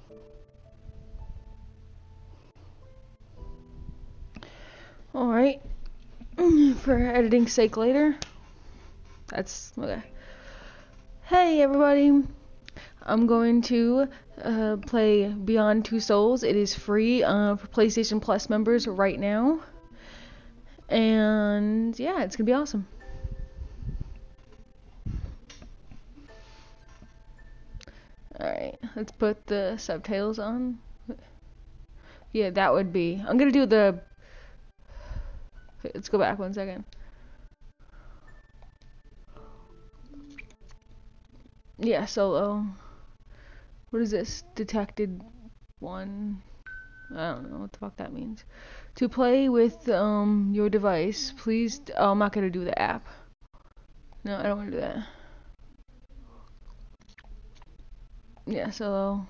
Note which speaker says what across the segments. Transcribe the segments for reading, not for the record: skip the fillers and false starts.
Speaker 1: Alright. For editing's sake later. That's okay. Hey everybody. I'm going to play Beyond Two Souls. It is free for PlayStation Plus members right now. And yeah, it's gonna be awesome. Alright, let's put the subtitles on. Yeah, that would be. I'm gonna do the. Let's go back 1 second. Yeah, solo. What is this? Detected one. I don't know what the fuck that means. To play with your device, please. Oh, I'm not gonna do the app. No, I don't want to do that. Yeah, solo.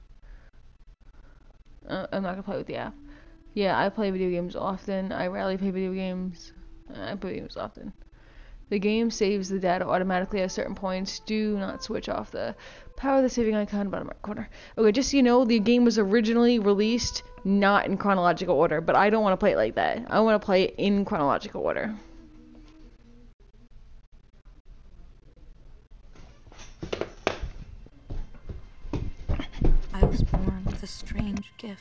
Speaker 1: I'm not gonna play with the app. Yeah, I play video games often. I rarely play video games. I play video games often. The game saves the data automatically at certain points. Do not switch off the power of the saving icon bottom right corner. Okay, just so you know, the game was originally released not in chronological order, but I don't want to play it like that. I want to play it in chronological order.
Speaker 2: I was born with a strange gift.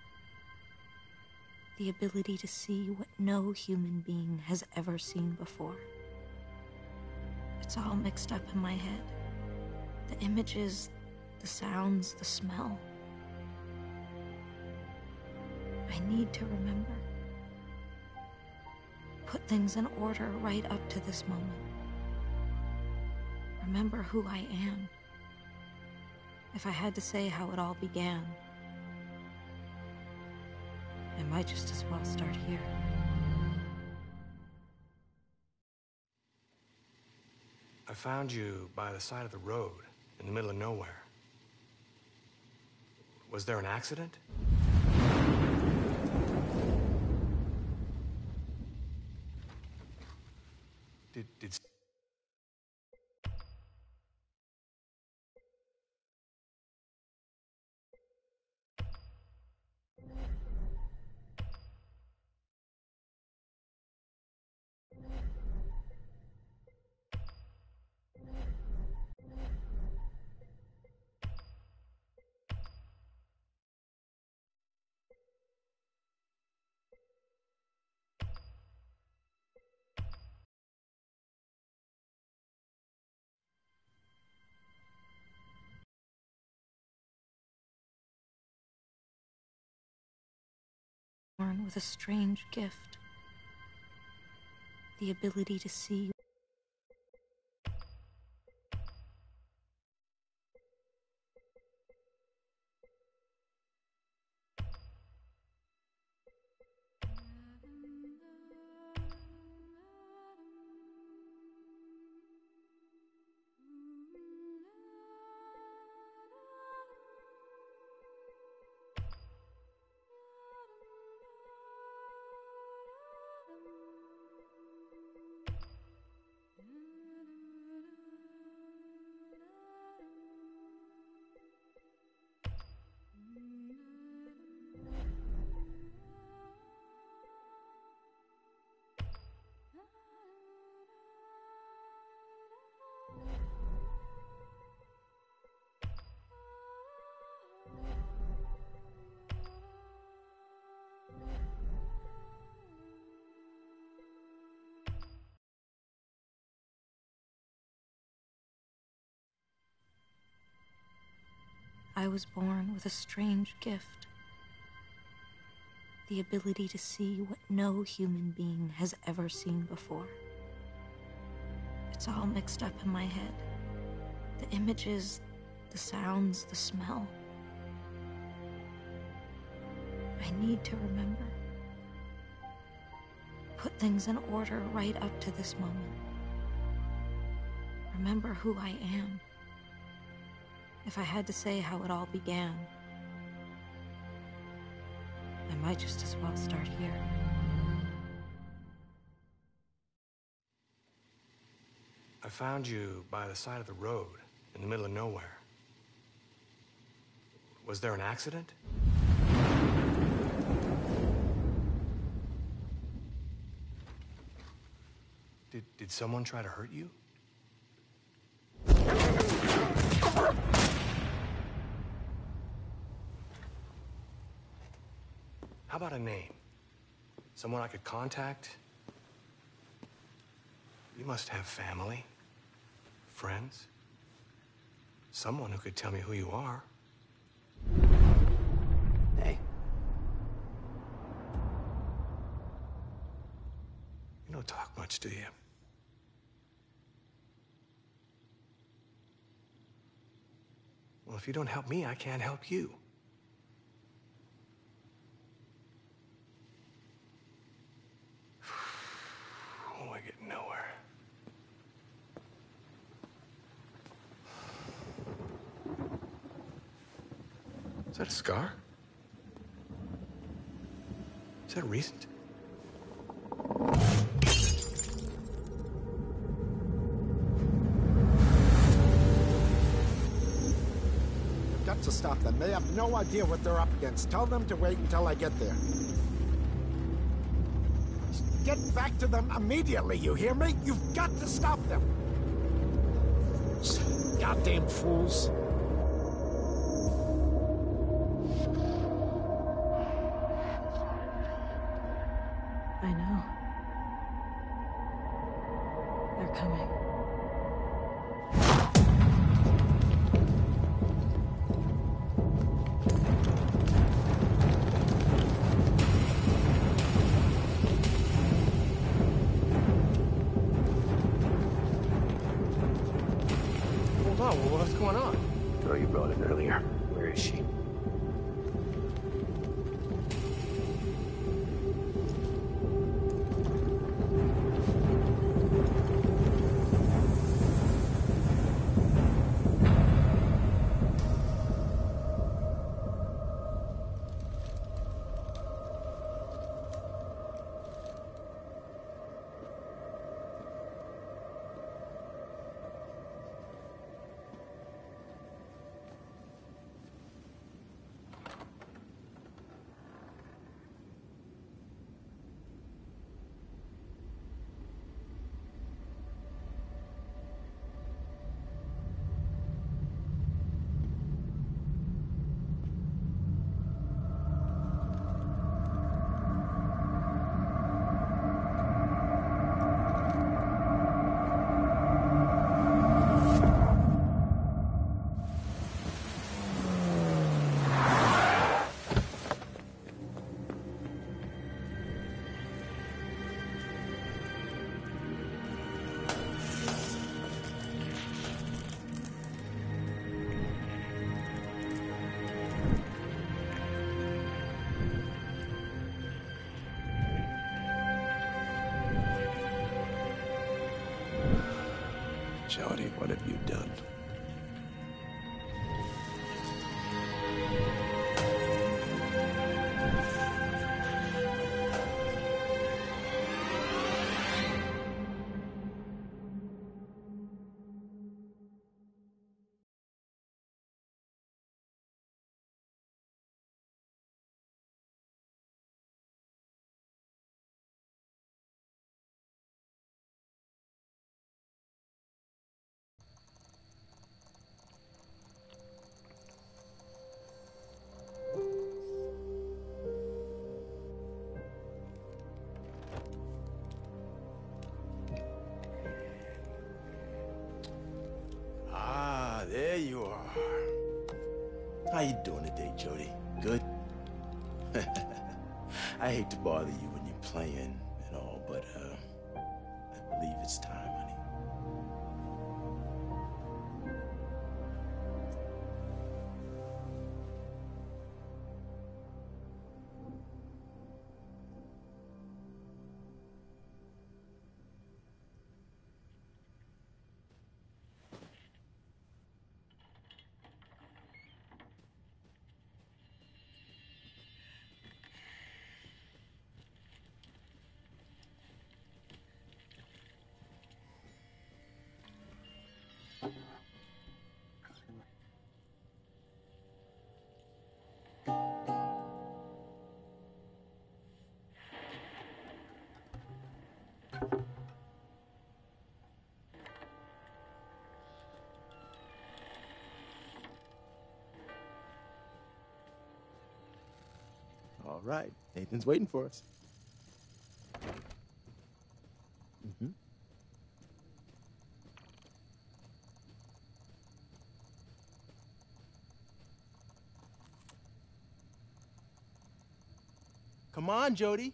Speaker 2: The ability to see what no human being has ever seen before. It's all mixed up in my head. The images, the sounds, the smell. I need to remember. Put things in order right up to this moment. Remember who I am. If I had to say how it all began, I might just as well start here.
Speaker 3: I found you by the side of the road, in the middle of nowhere. Was there an accident? Did
Speaker 2: Born with a strange gift. The ability to see. I was born with a strange gift. The ability to see what no human being has ever seen before. It's all mixed up in my head. The images, the sounds, the smell. I need to remember. Put things in order right up to this moment. Remember who I am. If I had to say how it all began, I might just as well start here.
Speaker 3: I found you by the side of the road, in the middle of nowhere. Was there an accident? Did someone try to hurt you? How about a name? Someone I could contact? You must have family, friends, someone who could tell me who you are.
Speaker 4: Hey.
Speaker 3: You don't talk much, do you? Well, if you don't help me, I can't help you. Oh, I get nowhere. Is that a scar? Is that recent?
Speaker 4: You've got to stop them. They have no idea what they're up against. Tell them to wait until I get there. Get back to them immediately, you hear me? You've got to stop them! Goddamn fools.
Speaker 2: I know. They're coming.
Speaker 3: Hold on, what's going on?
Speaker 4: Girl you brought in earlier. Where is she?
Speaker 5: Jody, what have you done?
Speaker 6: Ah, there you are. How you doing today, Jody? Good? I hate to bother you when you're playing and all, but I believe it's time, honey. All right, Nathan's waiting for us. Come on, Jody.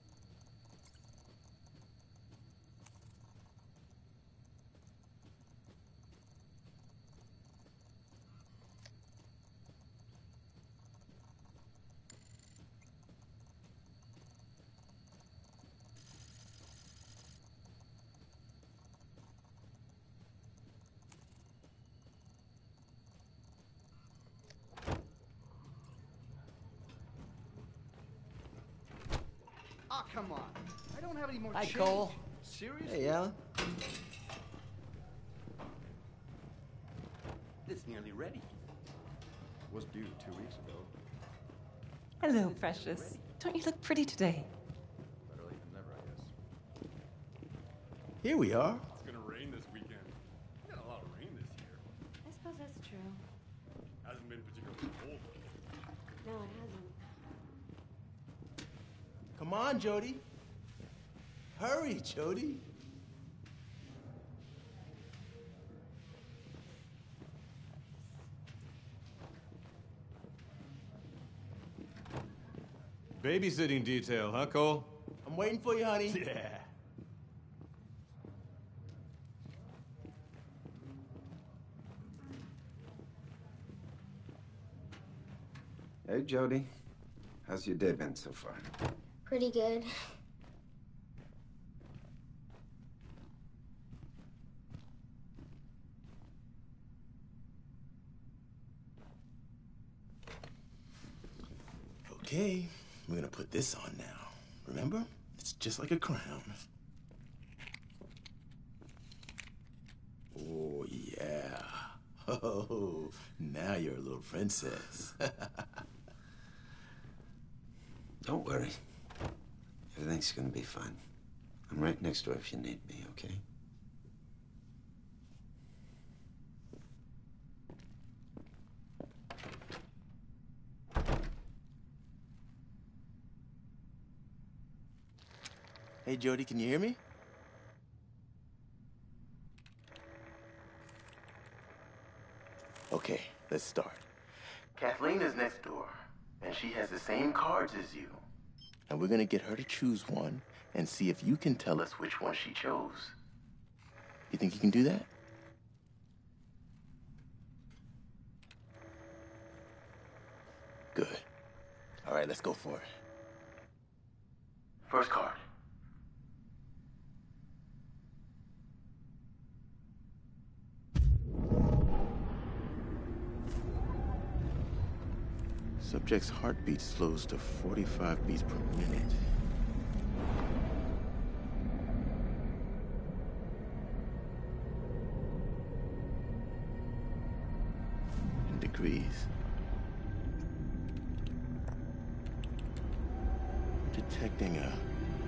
Speaker 7: Oh, come on. I don't have any more
Speaker 8: Hi,
Speaker 7: change.
Speaker 8: Cole.
Speaker 7: Seriously?
Speaker 8: Hey, Alan.
Speaker 7: It's nearly ready. Was due 2 weeks ago.
Speaker 9: Hello, precious. Don't you look pretty today?
Speaker 7: Better late than never, I guess.
Speaker 6: Here we are.
Speaker 10: It's gonna rain this weekend. We got a lot of rain this year.
Speaker 11: I suppose that's true.
Speaker 10: Hasn't been particularly cold.
Speaker 11: No, it hasn't.
Speaker 6: Come on, Jody. Hurry, Jody.
Speaker 3: Babysitting detail, huh, Cole?
Speaker 6: I'm waiting for you, honey.
Speaker 3: Yeah.
Speaker 5: Hey, Jody. How's your day been so far?
Speaker 11: Pretty good.
Speaker 6: Okay, we're gonna put this on now. Remember? It's just like a crown. Oh, yeah. Oh, now you're a little princess.
Speaker 5: Don't worry. Everything's gonna be fine. I'm right next door if you need me, okay?
Speaker 6: Hey, Jody, can you hear me? Okay, let's start. Kathleen is next door, and she has the same cards as you. And we're gonna get her to choose one and see if you can tell us which one she chose. You think you can do that? Good. All right, let's go for it. First card. Subject's heartbeat slows to 45 beats per minute. In degrees. Detecting a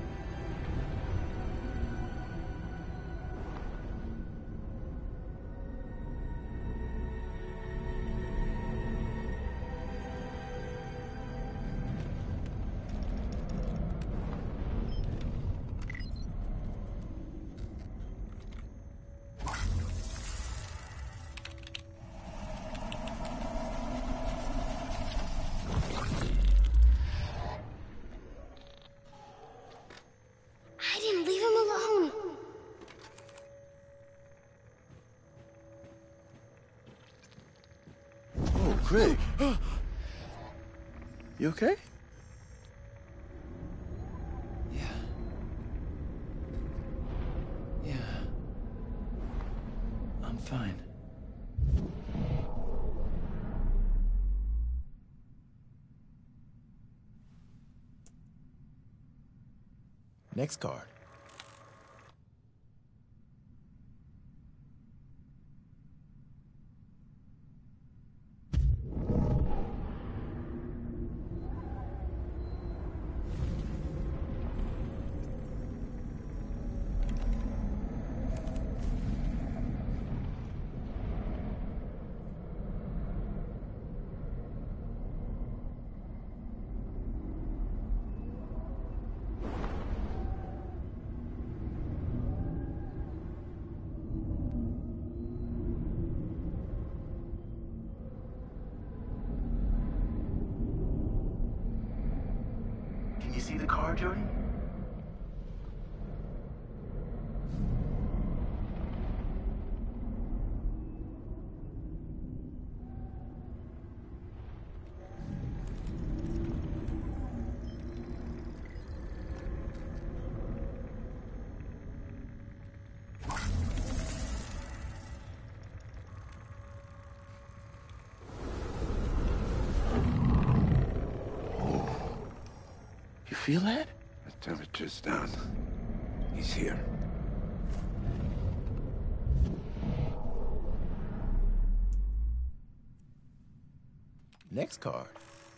Speaker 11: I didn't leave him alone.
Speaker 6: Oh, Craig. You okay?
Speaker 5: Yeah. Yeah. I'm fine.
Speaker 6: Next card. see the card, Jody? You feel that?
Speaker 5: The temperature's down. He's here.
Speaker 6: Next card.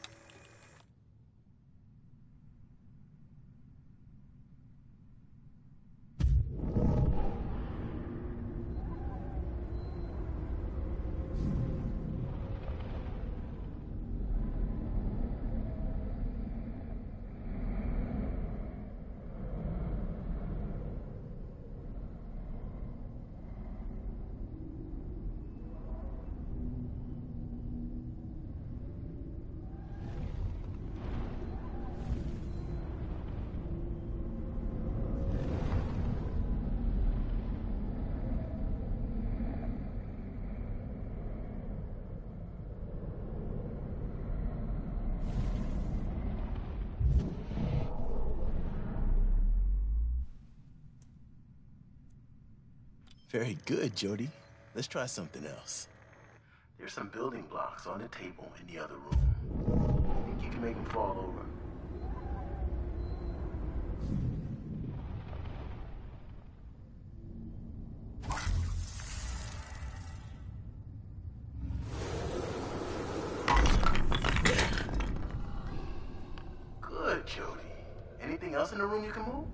Speaker 6: Very good, Jody. Let's try something else. There's some building blocks on the table in the other room. Think you can make them fall over? Good, Jody. Anything else in the room you can move?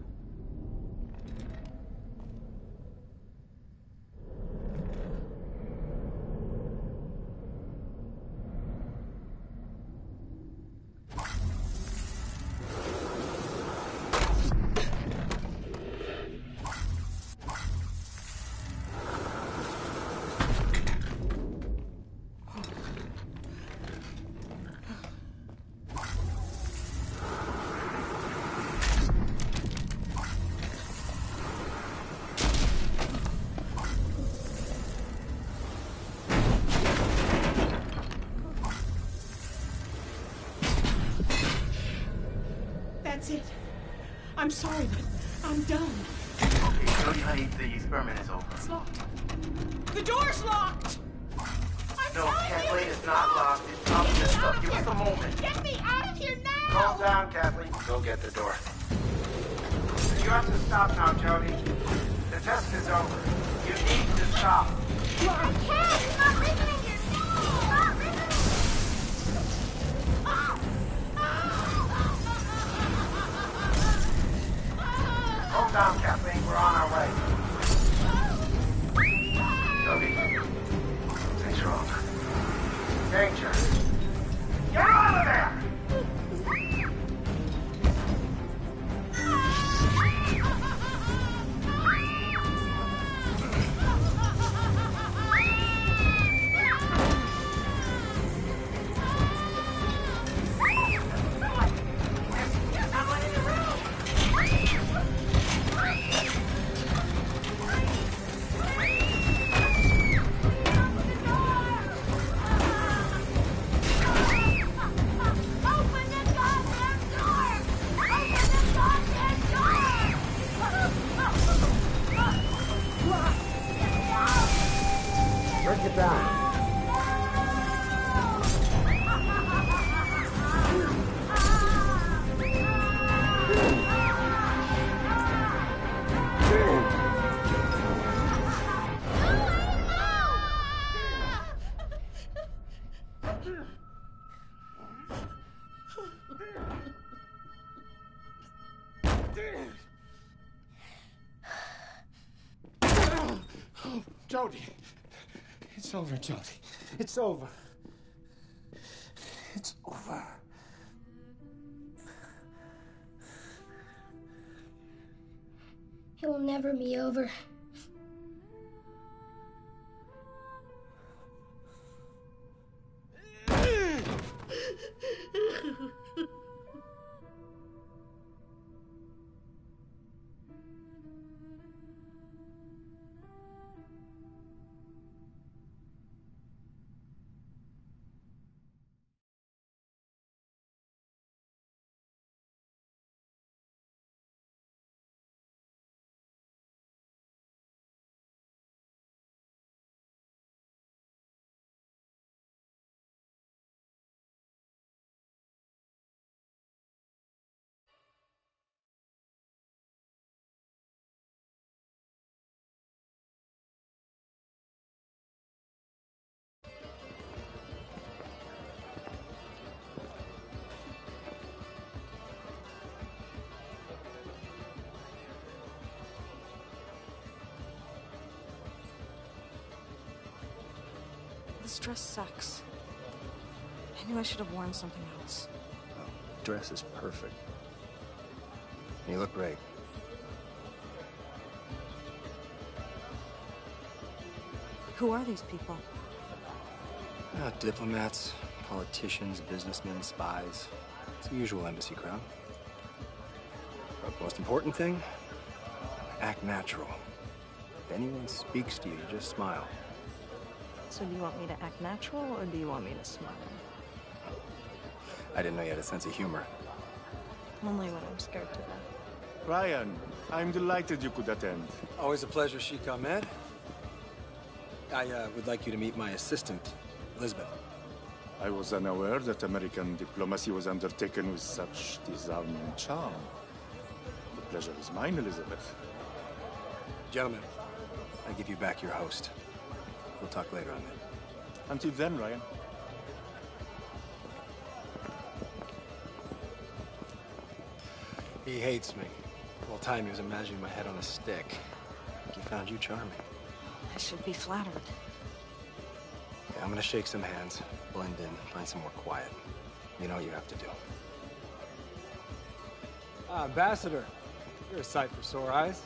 Speaker 9: That's it. I'm sorry, but I'm done.
Speaker 6: Okay, Jody, honey, the experiment is over.
Speaker 9: It's locked. The door's locked!
Speaker 6: No, Kathleen, it's not locked. It's up to stuff. Give us a moment.
Speaker 9: Get me out of here now!
Speaker 8: Calm down, Kathleen. Go get the door. You have to stop now, Jody. The test is over. You need to stop.
Speaker 11: I can't! It's not listening here! It's not listening!
Speaker 8: Calm down, Kathleen. We're on our way.
Speaker 6: Jody, something's wrong.
Speaker 8: Danger. Get out of there! Break it down.
Speaker 4: Jody. It's over, Jody. It's over. It's over.
Speaker 11: It will never be over.
Speaker 2: This dress sucks. I knew I should have worn something else.
Speaker 3: Oh, dress is perfect. You look great.
Speaker 2: Who are these people?
Speaker 3: Diplomats, politicians, businessmen, spies. It's the usual embassy crowd. But the most important thing, act natural. If anyone speaks to you, just smile.
Speaker 2: So do you want me to act natural, or do you want me to smile?
Speaker 3: I didn't know you had a sense of humor.
Speaker 2: Only when I'm scared to death.
Speaker 12: Ryan, I'm delighted you could attend.
Speaker 3: Always a pleasure, Sheikh Ahmed. I would like you to meet my assistant, Elizabeth.
Speaker 12: I was unaware that American diplomacy was undertaken with such disarming charm. The pleasure is mine, Elizabeth.
Speaker 3: Gentlemen, I give you back your host. We'll talk later on that.
Speaker 12: Until then, Ryan.
Speaker 3: He hates me. The whole time he was imagining my head on a stick. He found you charming.
Speaker 2: I should be flattered.
Speaker 3: Yeah, I'm gonna shake some hands, blend in, find some more quiet. You know what you have to do. Ambassador, you're a sight for sore eyes.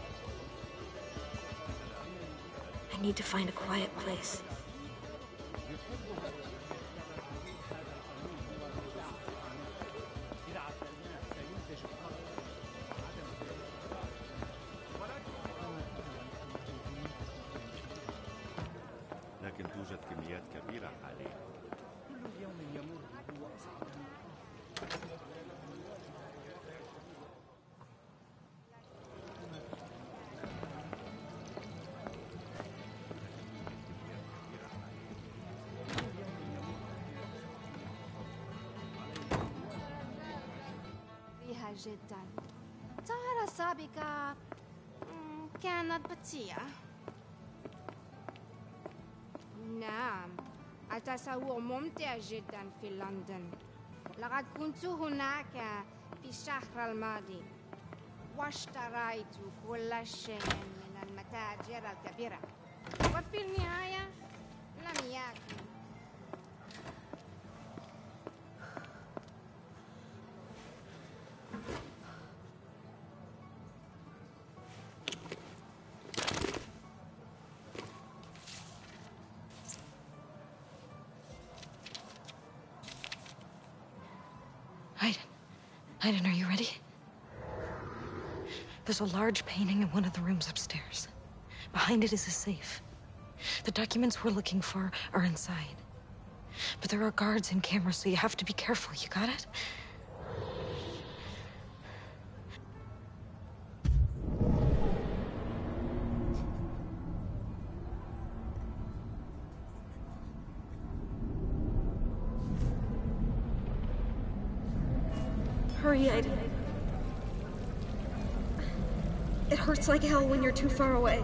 Speaker 2: I need to find a quiet place.
Speaker 10: لكن توجد كميات كبيرة حاليا. كل يوم يمر هو أصعب.
Speaker 11: فيها جدا. ترى سابقة كانت بطيئة. نعم، التصور ممتع جدا في لندن. لقد كنت هناك في الشهر الماضي واشتريت كل شيء من المتاجر الكبيرة، وفي النهاية لم يكن.
Speaker 2: Aiden, are you ready? There's a large painting in one of the rooms upstairs. Behind it is a safe. The documents we're looking for are inside. But there are guards and cameras, so you have to be careful. You got it? Hurry, Aiden. It hurts like hell when you're too far away.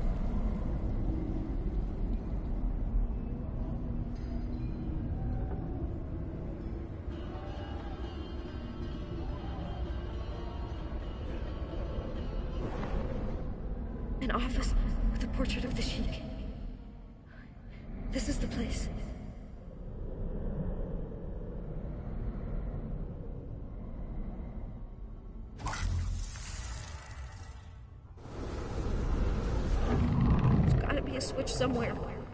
Speaker 2: An office with a portrait of the Sheik. This is the place. Switch somewhere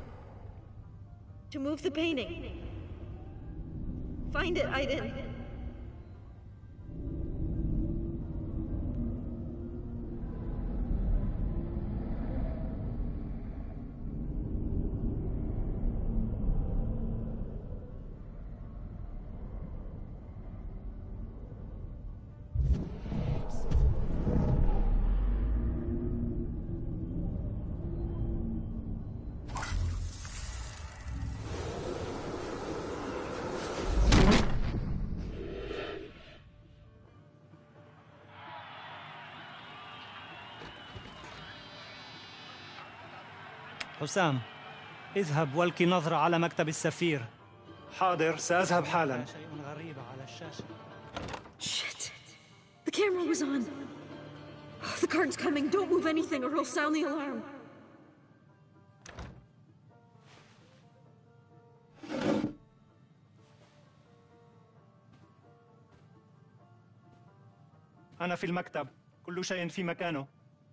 Speaker 2: to move the painting. Find it, Aiden.
Speaker 13: حسام، اذهب والقي نظرة على مكتب السفير.
Speaker 14: حاضر، سأذهب حالا.
Speaker 13: شيء غريب على الشاشة.
Speaker 2: Shit. The camera was on. Oh, the guard's coming. Don't move anything or he'll sound the alarm.
Speaker 13: أنا في المكتب. كل شيء في مكانه.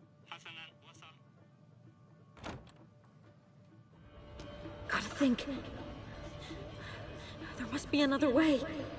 Speaker 2: Gotta think. There must be another way.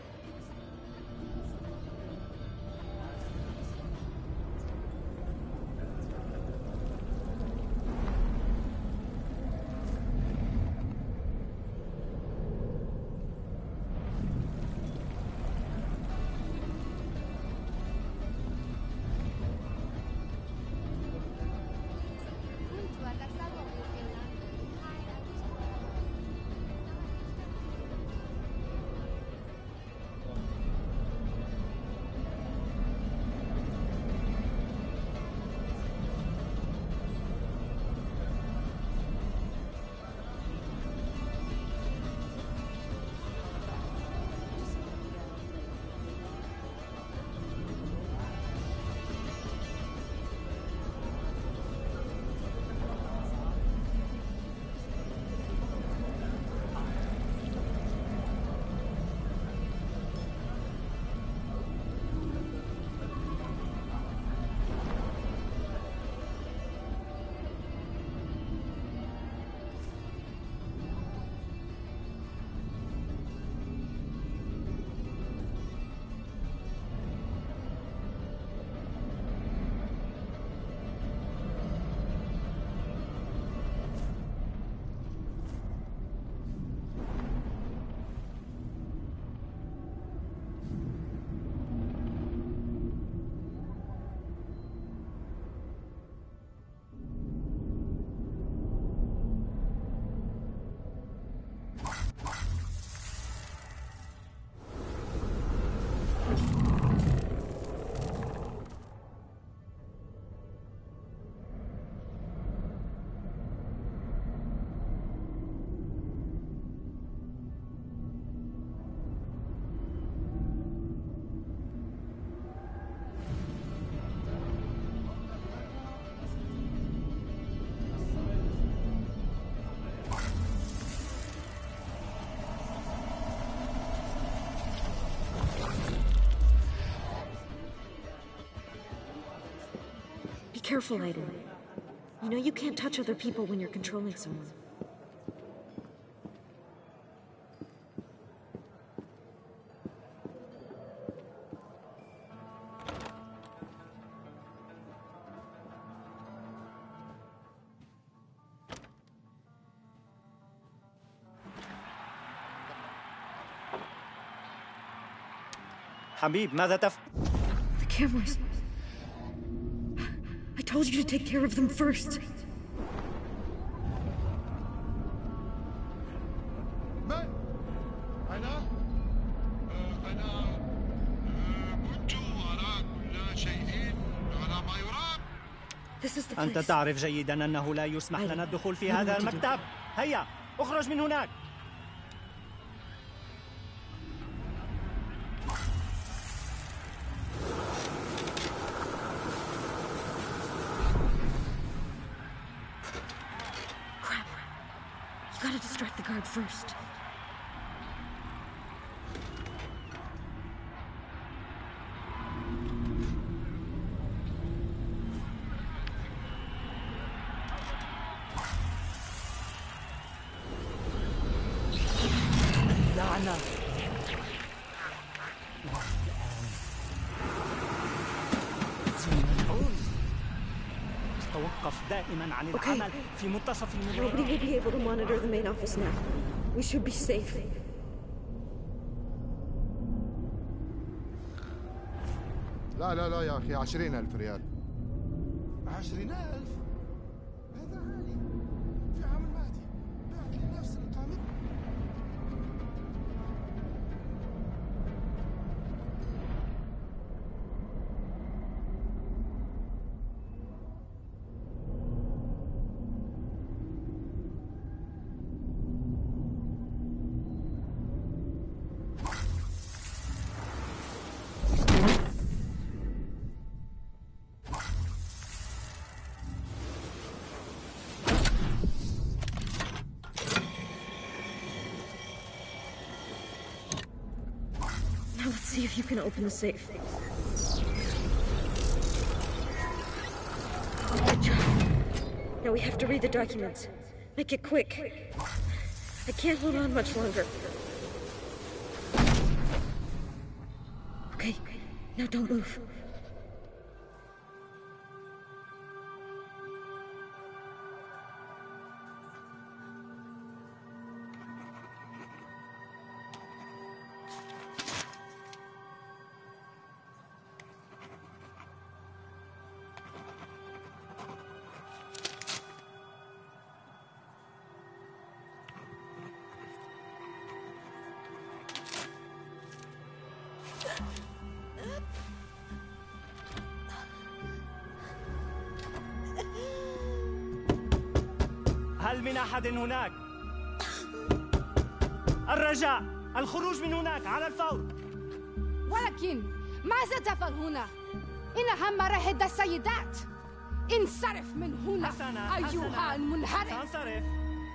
Speaker 2: Careful, Aiden. You know you can't touch other people when you're controlling someone.
Speaker 13: حبيب ماذا
Speaker 2: The cameras. I told you to take care of them first. This is the place.
Speaker 13: أنت تعرف جيدا أنه لا يسمح لنا الدخول في هذا المكتب. هيا اخرج من هناك.
Speaker 2: Gotta distract the guard first.
Speaker 13: لعنة. توقف دائما عن العمل في منتصف المدينة.
Speaker 2: Nobody will be able to monitor the main office now. We should be safe.
Speaker 4: لا يا أخي 20,000 ريال.
Speaker 15: 20,000؟ هذا غالي. في عام المهدي بعت نفس القامة.
Speaker 2: Now let's see if you can open the safe.
Speaker 16: Good job. Now we have to read the documents. Make it quick. I can't hold on much longer. Okay, now don't move.
Speaker 13: هل من أحد هناك؟ الرجاء الخروج من هناك على الفور.
Speaker 17: ولكن ماذا تفعل هنا؟ إنها مراحل السيدات. انصرف من هنا أيها المنحرف.
Speaker 13: سأنصرف.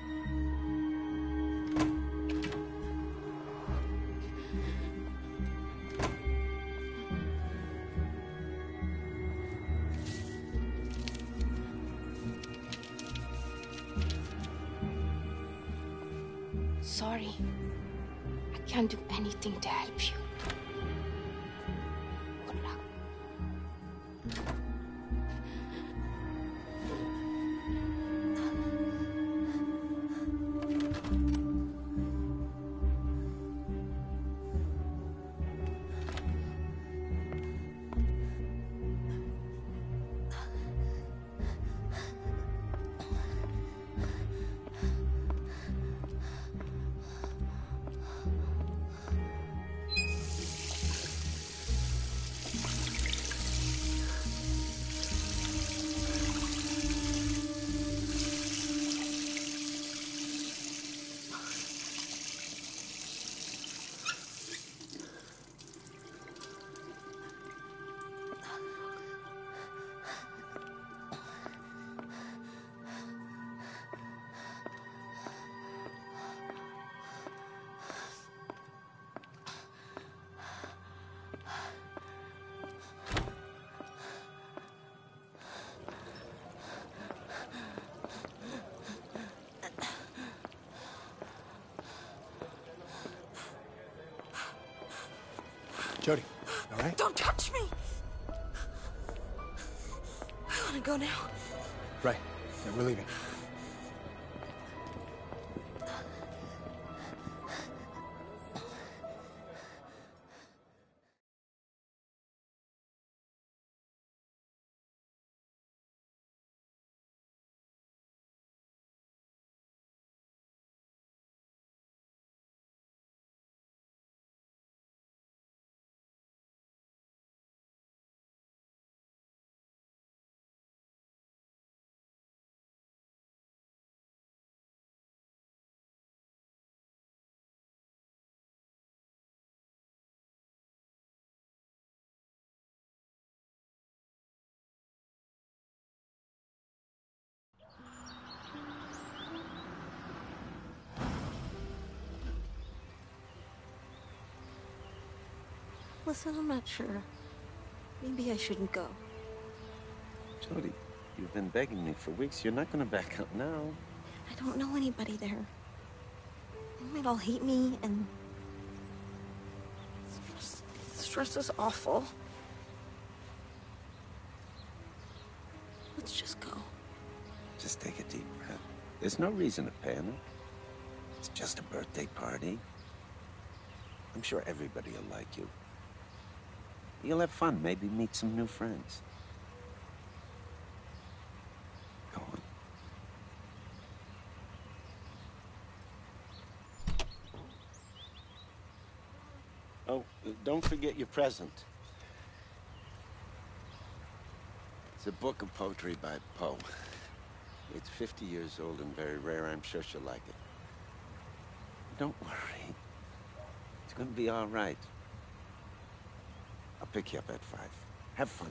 Speaker 17: Sorry. I can't do anything to help you. Good luck.
Speaker 3: Jody, all right?
Speaker 16: Don't touch me! I want to go now.
Speaker 3: Right. Yeah, we're leaving.
Speaker 2: Listen, I'm not sure. Maybe I shouldn't go.
Speaker 5: Jody, you've been begging me for weeks. You're not going to back out now.
Speaker 2: I don't know anybody there. They might all hate me, and... Stress is awful. Let's just go.
Speaker 5: Just take a deep breath. There's no reason to panic. It's just a birthday party. I'm sure everybody will like you. You'll have fun, maybe meet some new friends. Go on. Oh, don't forget your present. It's a book of poetry by Poe. It's 50 years old and very rare. I'm sure she'll like it. Don't worry. It's gonna be all right. I'll pick you up at 5. Have fun.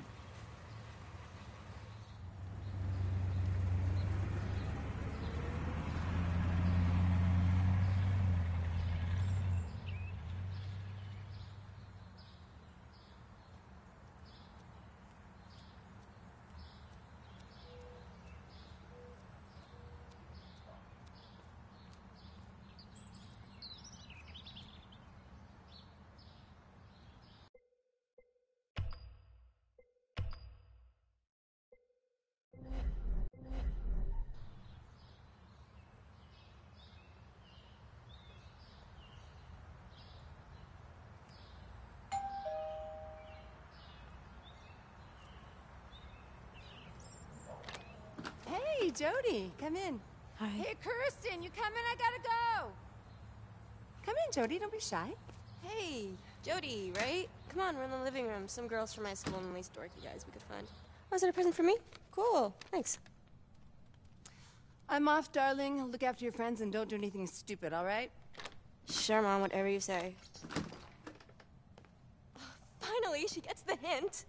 Speaker 9: Hey, Jody, come in.
Speaker 2: Hi.
Speaker 9: Hey, Kirsten, you coming? I gotta go. Come in, Jody. Don't be shy.
Speaker 17: Hey, Jody, right? Come on, we're in the living room. Some girls from my school and these dorky guys we could find. Oh, is that a present for me? Cool. Thanks.
Speaker 9: I'm off, darling. Look after your friends and don't do anything stupid, all right?
Speaker 17: Sure, Mom, whatever you say. Finally, she gets the hint.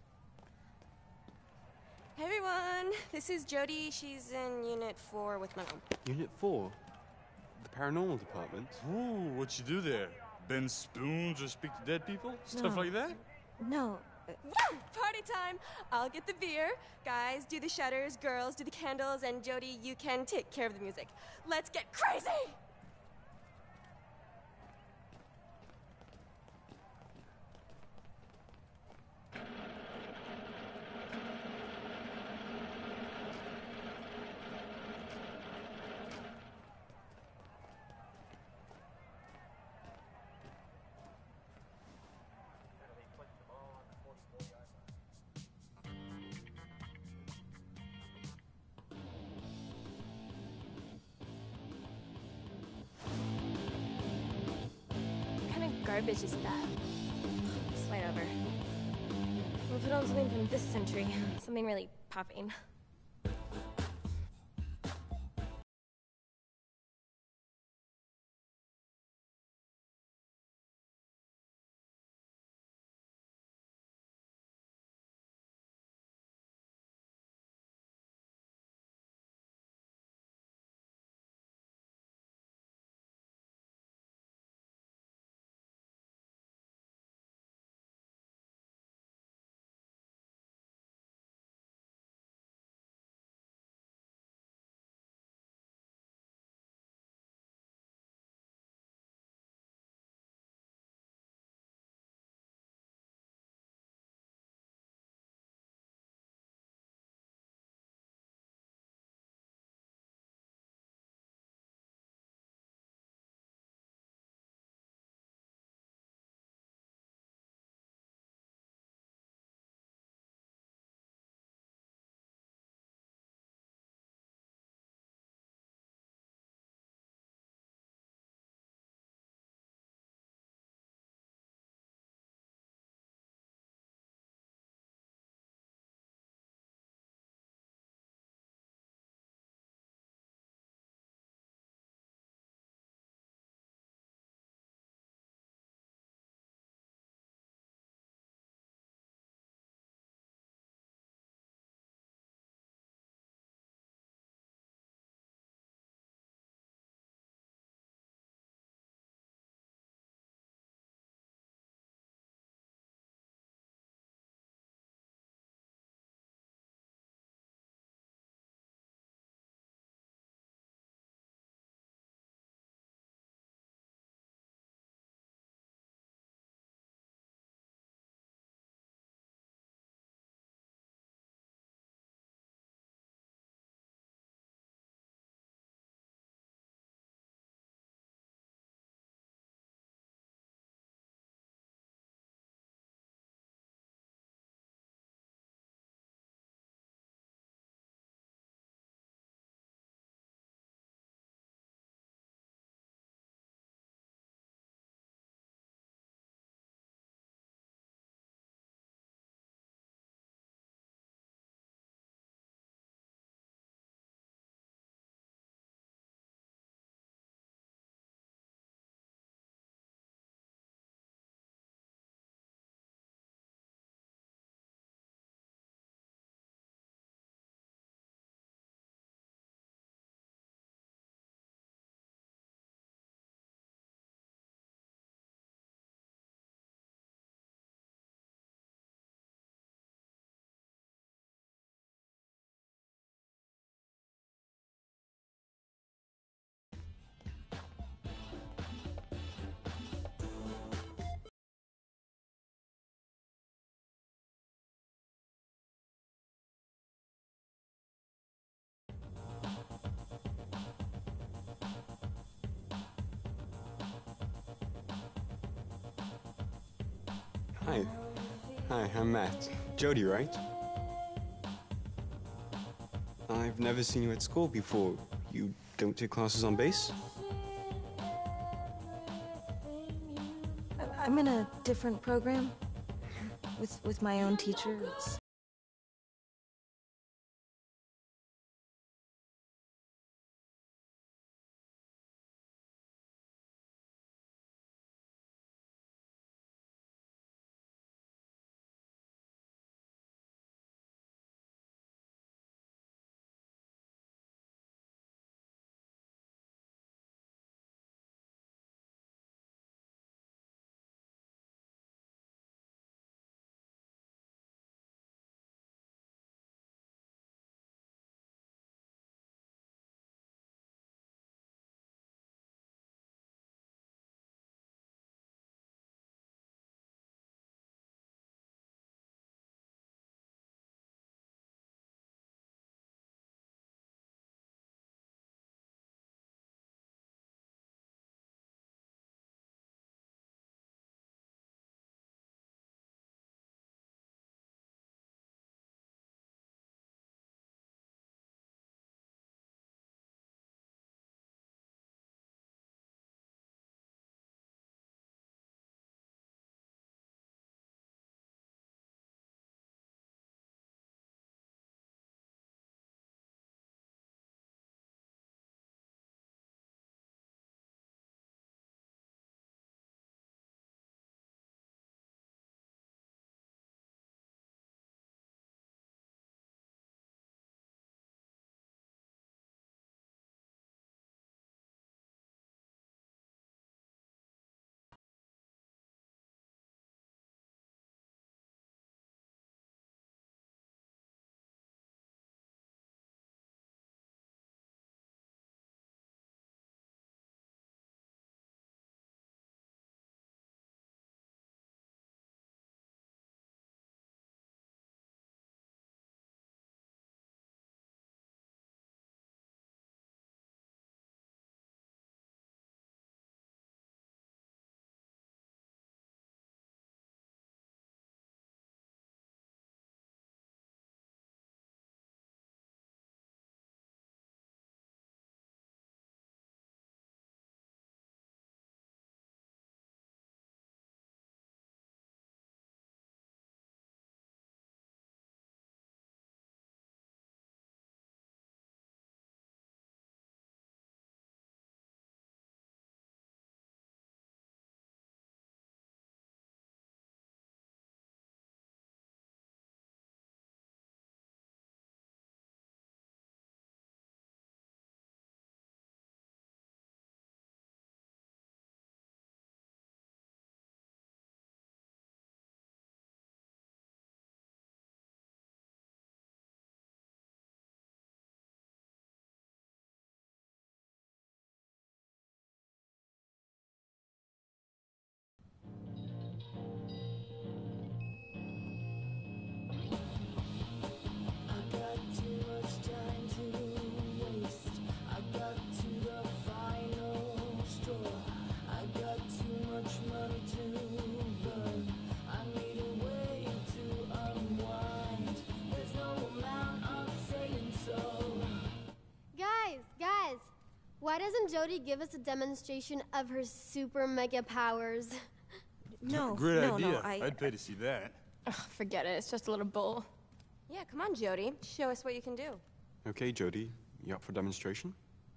Speaker 17: Hey, everyone. This is Jody. She's in Unit 4 with my mom.
Speaker 18: Unit 4? The paranormal department?
Speaker 12: Ooh, what you do there? Bend spoons or speak to dead people? Stuff
Speaker 2: No.
Speaker 12: like that?
Speaker 2: No.
Speaker 17: Woo! Party time! I'll get the beer. Guys, do the shutters. Girls, do the candles. And Jody, you can take care of the music. Let's get crazy! What kind of garbage is that? Slide over. We'll put on something from this century. Something really popping.
Speaker 18: Hi. Hi, I'm Matt. Jody, right? I've never seen you at school before. You don't take classes on bass?
Speaker 2: I'm in a different program with my own teacher. It's
Speaker 19: Why doesn't Jody give us a demonstration of her super mega powers?
Speaker 12: Great idea. I'd pay to see that.
Speaker 17: Ugh, forget it. It's just a little bull. Yeah, come on, Jody. Show us what you can do.
Speaker 18: Okay, Jody. You up for demonstration?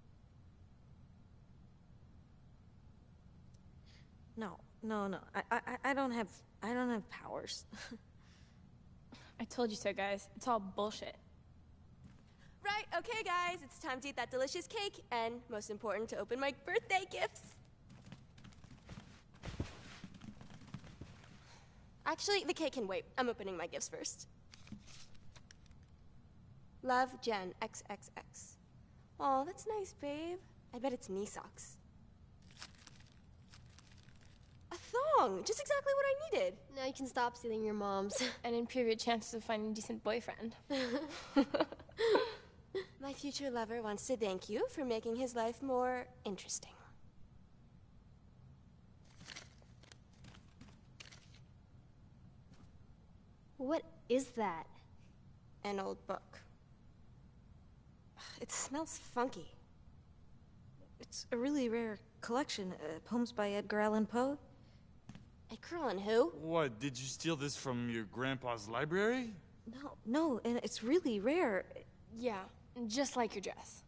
Speaker 2: No. I don't have powers.
Speaker 17: I told you so, guys. It's all bullshit. Right, okay, guys. It's time to eat that delicious cake, and most important, to open my birthday gifts. Actually, the cake can wait. I'm opening my gifts first. Love, Jen, XXX. Aw, that's nice, babe. I bet it's knee socks. A thong! Just exactly what I needed.
Speaker 19: Now you can stop stealing your mom's.
Speaker 17: And improve your chances of finding a decent boyfriend. My future lover wants to thank you for making his life more interesting.
Speaker 19: What is that?
Speaker 17: An old book. It smells funky.
Speaker 2: It's a really rare collection. Poems by Edgar Allan Poe.
Speaker 17: Edgar Allan who?
Speaker 15: What, did you steal this from your grandpa's library?
Speaker 2: No, and it's really rare.
Speaker 17: Yeah, just like your dress.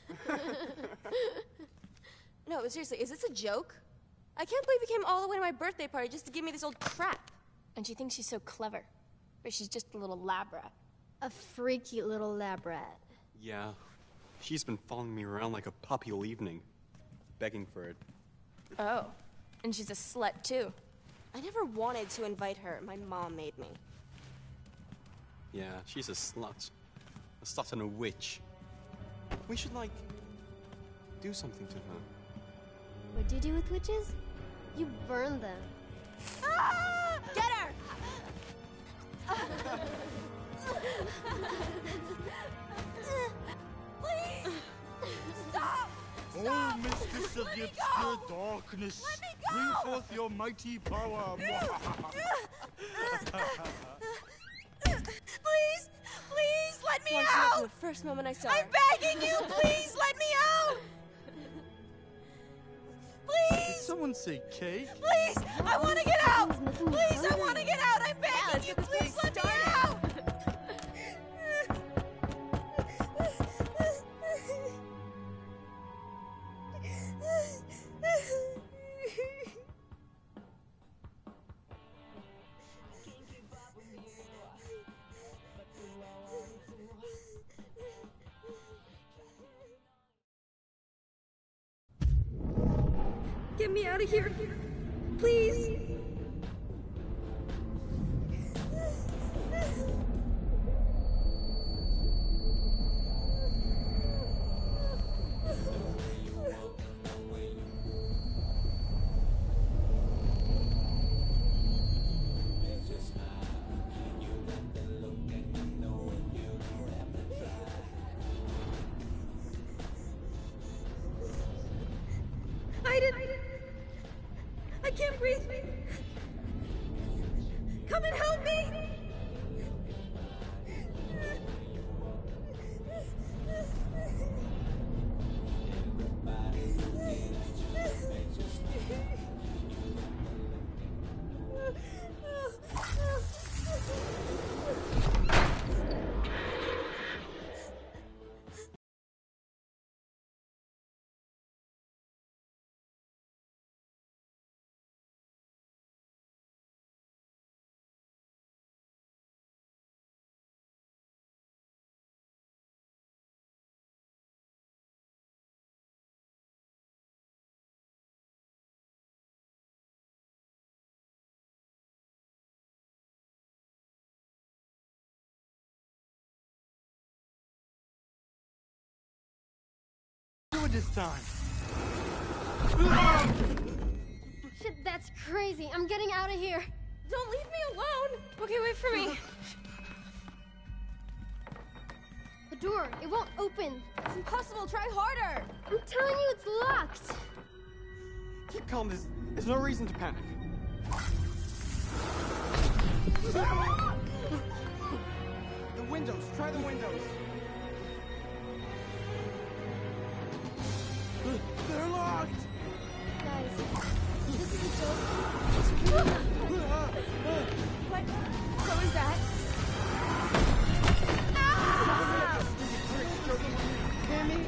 Speaker 17: No, seriously, is this a joke? I can't believe you came all the way to my birthday party just to give me this old crap. And she thinks she's so clever, but she's just a little lab rat.
Speaker 19: A freaky little lab rat.
Speaker 18: Yeah. She's been following me around like a puppy all evening, begging for it.
Speaker 17: Oh, and she's a slut too. I never wanted to invite her. My mom made me.
Speaker 18: Yeah, she's a slut. A slut and a witch. We should, like, do something to her.
Speaker 19: What do you do with witches? You burn them.
Speaker 17: Ah! Get her! Please! Stop!
Speaker 15: Oh, mistress of the obscure darkness, bring forth your mighty power.
Speaker 17: Please! Please let me out! From the first moment I saw her. I'm begging you! Please let me out! Please!
Speaker 15: Did someone say cake?
Speaker 17: Please! I want to get out! Please, I want to get out! I'm begging you! Please let me out!
Speaker 16: Get me out of here, please. I can't breathe. Come and help me.
Speaker 15: Do it this time.
Speaker 19: Shit, that's crazy. I'm getting out of here.
Speaker 17: Don't leave me alone. Okay, wait for me.
Speaker 19: The door, it won't open.
Speaker 17: It's impossible. Try harder.
Speaker 19: I'm telling you, it's locked.
Speaker 18: Keep calm. There's no reason to panic.
Speaker 8: The windows. Try the windows.
Speaker 15: They're locked.
Speaker 19: Guys, this is a joke.
Speaker 17: What was that?
Speaker 8: Hear me?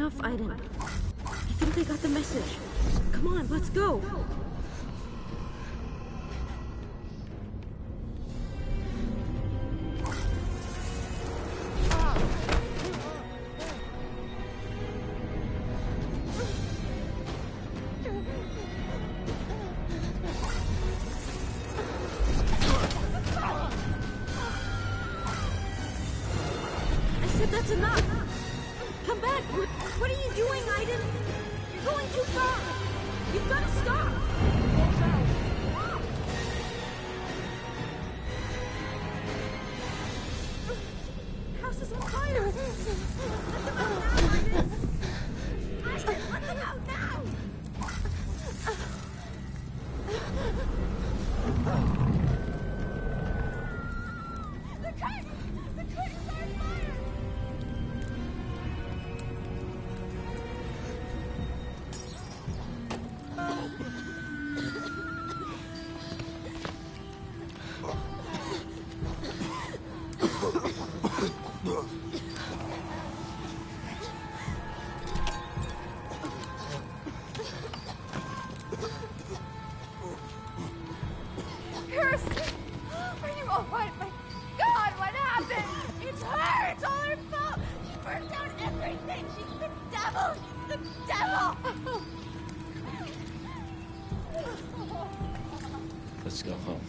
Speaker 16: enough, Aiden. I think they got the message. Come on, let's go. That's enough! Come back! What are you doing, Aiden? You're going too far! You've got to stop! House is on fire! Let them out now, Aiden! Aiden, let them out now! The kite! The kite is on fire!
Speaker 11: Kirsten! Are you alright? My God, what happened? It's her! It's all her fault! She burnt down everything! She's the devil! She's the devil!
Speaker 20: Let's go home.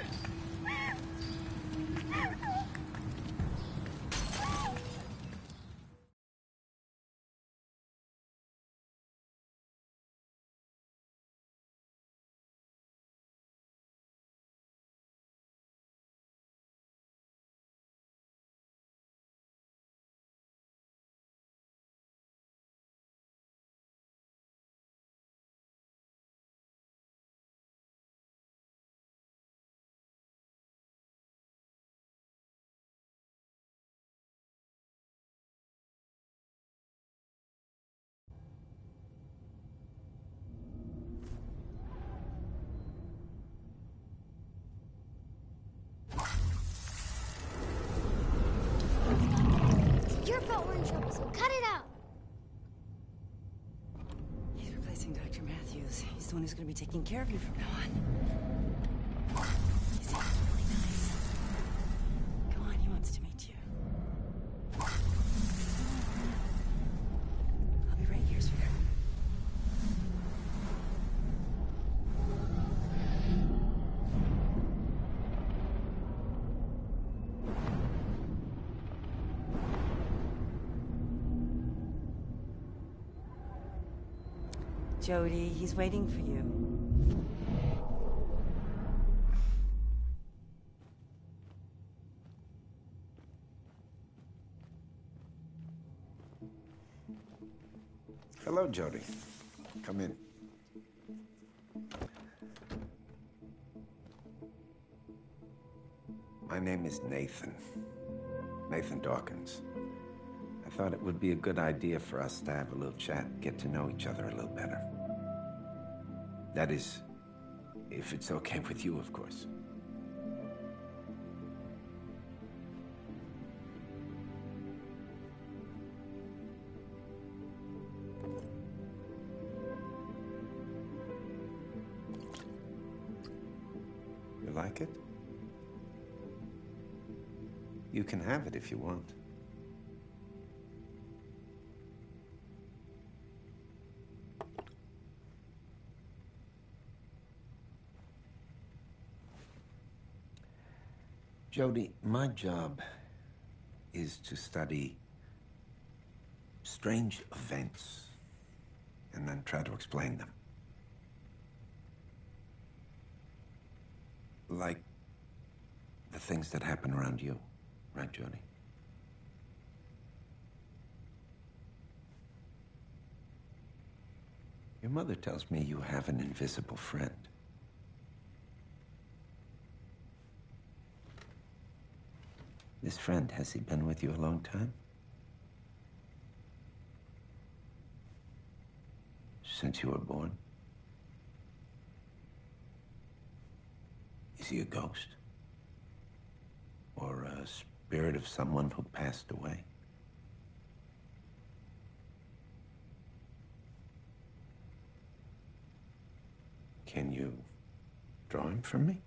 Speaker 19: It's your fault we're in trouble, so cut it out.
Speaker 21: He's replacing Dr. Matthews. He's the one who's going to be taking care of you from now on. He seems really nice. Go on, he wants to meet you. I'll be right here, sweetheart. Jody, he's waiting for you.
Speaker 5: Hello, Jody. Come in. My name is Nathan. Nathan Dawkins. I thought it would be a good idea for us to have a little chat, get to know each other a little better. That is, if it's okay with you, of course. You like it? You can have it if you want. Jody, my job is to study strange events and then try to explain them. Like the things that happen around you, right, Jody? Your mother tells me you have an invisible friend. This friend, has he been with you a long time? Since you were born? Is he a ghost? Or a spirit of someone who passed away? Can you draw him for me?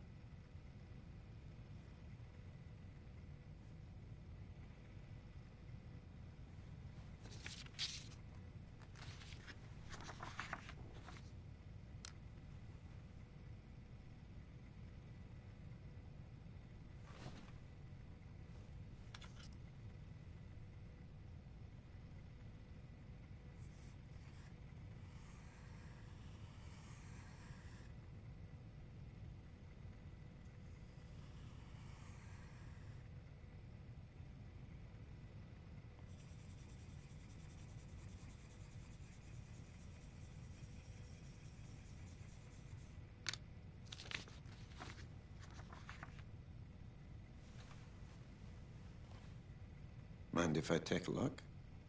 Speaker 5: Mind if I take a look?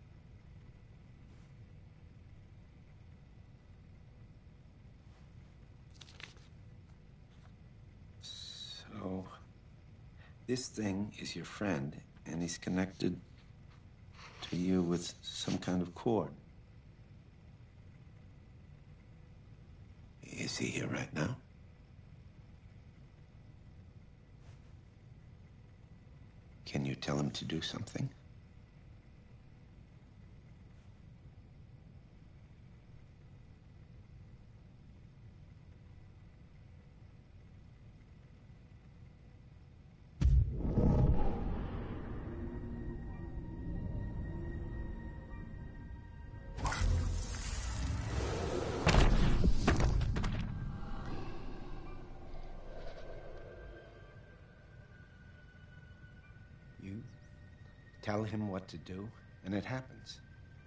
Speaker 5: So, this thing is your friend, and he's connected to you with some kind of cord. Is he here right now? Can you tell him to do something? You tell him what to do, and it happens.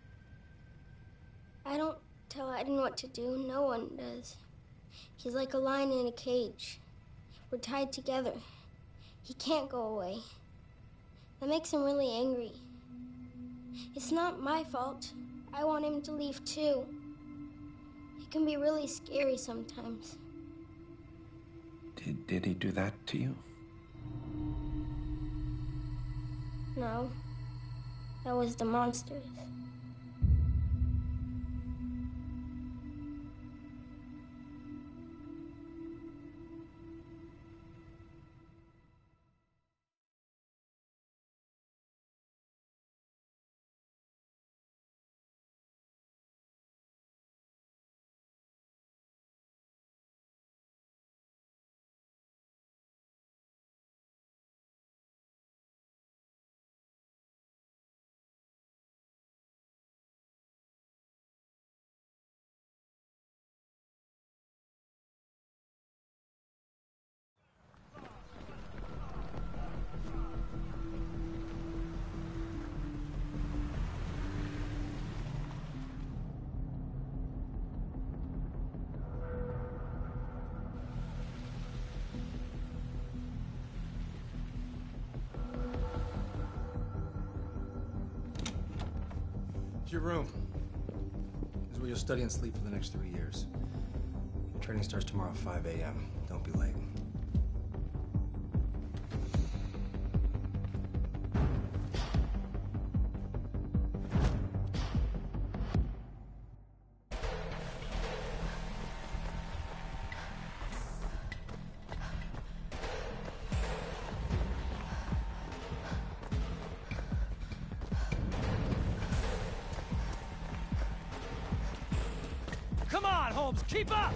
Speaker 19: I don't tell Aiden what to do. No one does. He's like a lion in a cage. We're tied together. He can't go away. That makes him really angry. It's not my fault. I want him to leave too. It can be really scary sometimes.
Speaker 5: Did he do that to you?
Speaker 19: No. That was the monsters.
Speaker 3: Your room. This is where you'll study and sleep for the next 3 years. Your training starts tomorrow at 5 a.m. Don't be late.
Speaker 20: Come on, Holmes, keep up!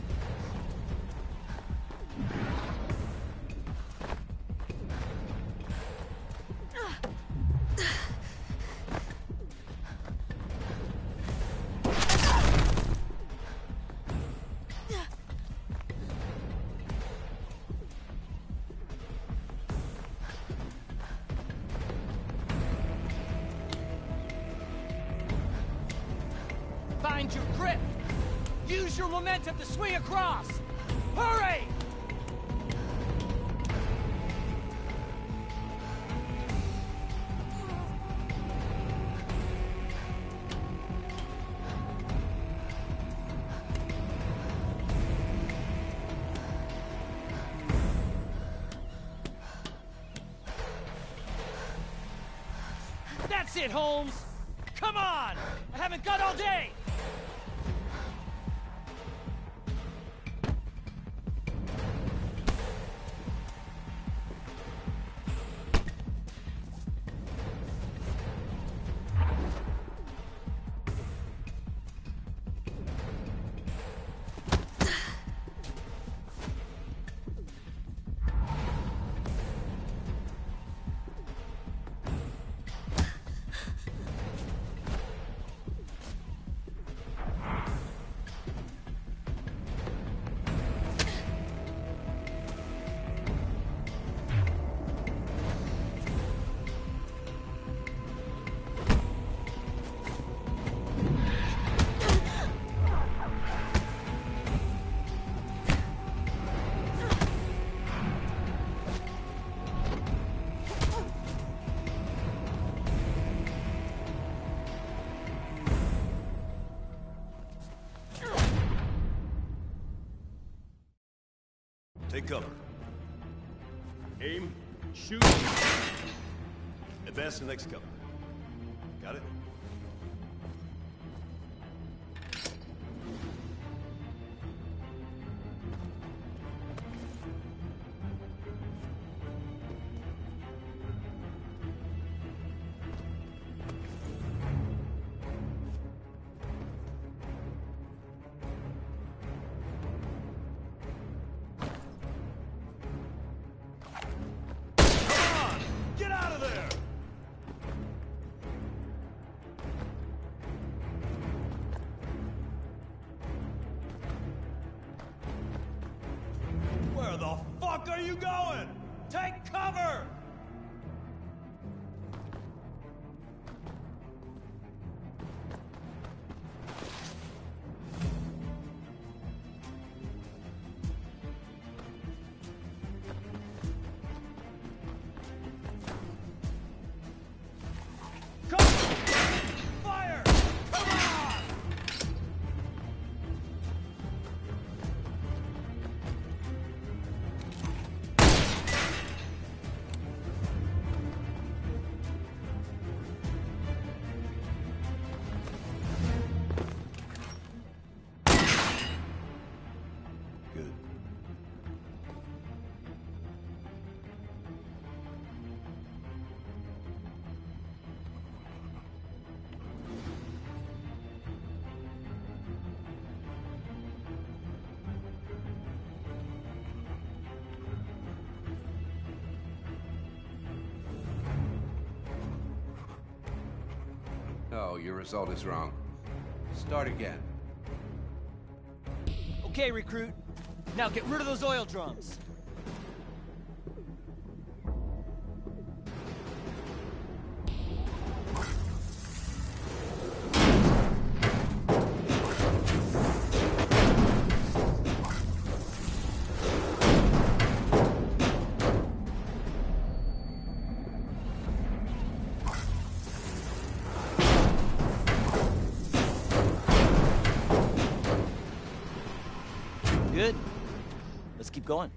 Speaker 20: Find your grip! Use your momentum to swing across! Hurry! That's it, Holmes! Come on! I haven't got all day!
Speaker 10: Take cover. Aim, shoot, advance to the next cover. Got it? Get out of there! Where the fuck are you going? Take cover! Fire! Come on! Good.
Speaker 1: No, your result is wrong. Start again.
Speaker 20: Okay, recruit. Now get rid of those oil drums. Good. Let's keep going.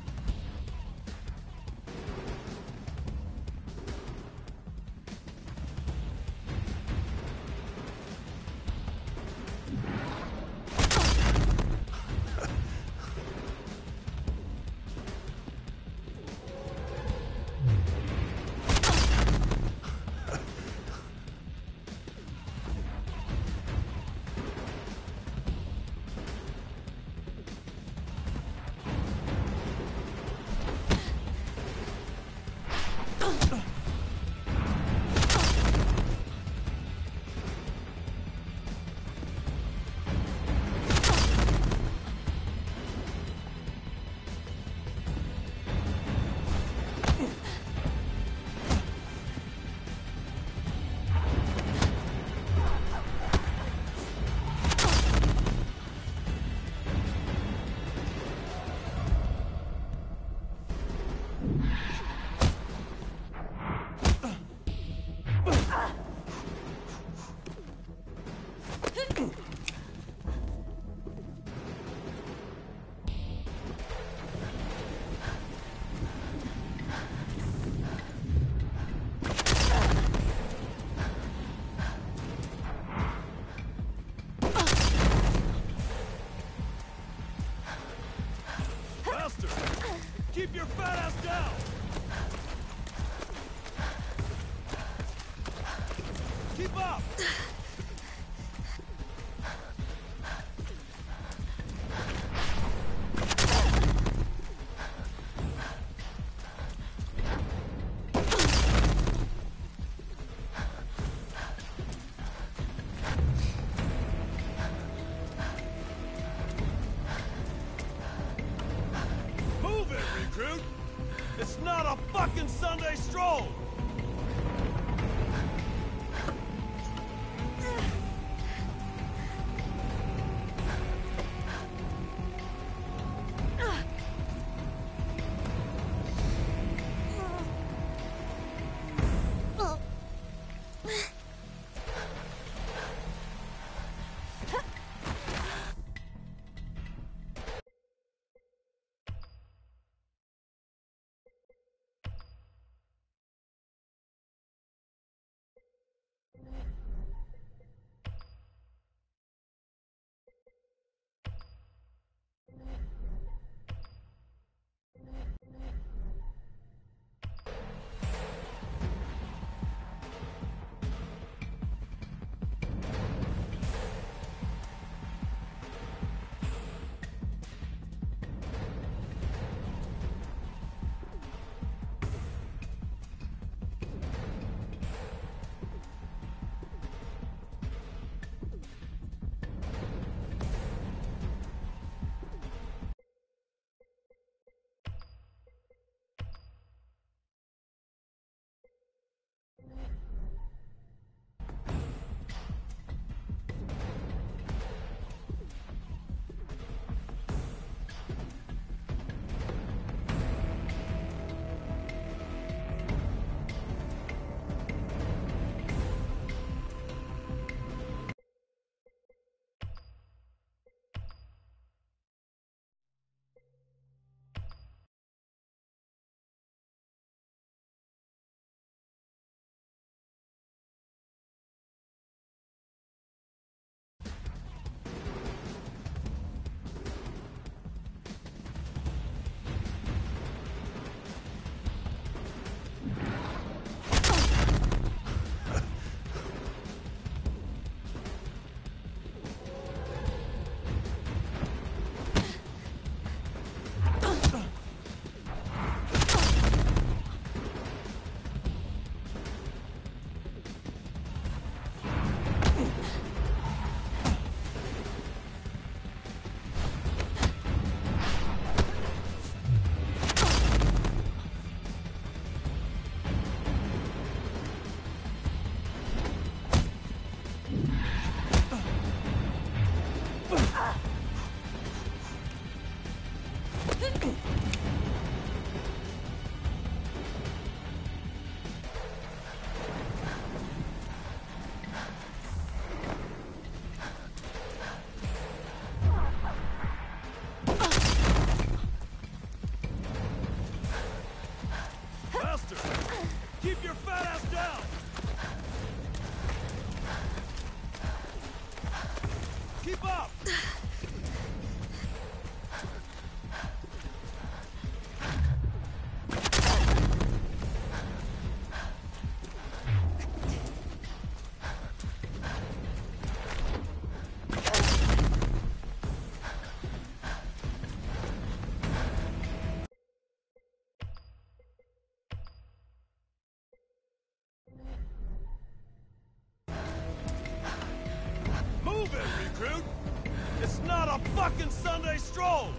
Speaker 10: Keep your fat ass down! Keep up! Move it, recruit! It's not a fucking Sunday stroll!
Speaker 15: a fucking Sunday stroll!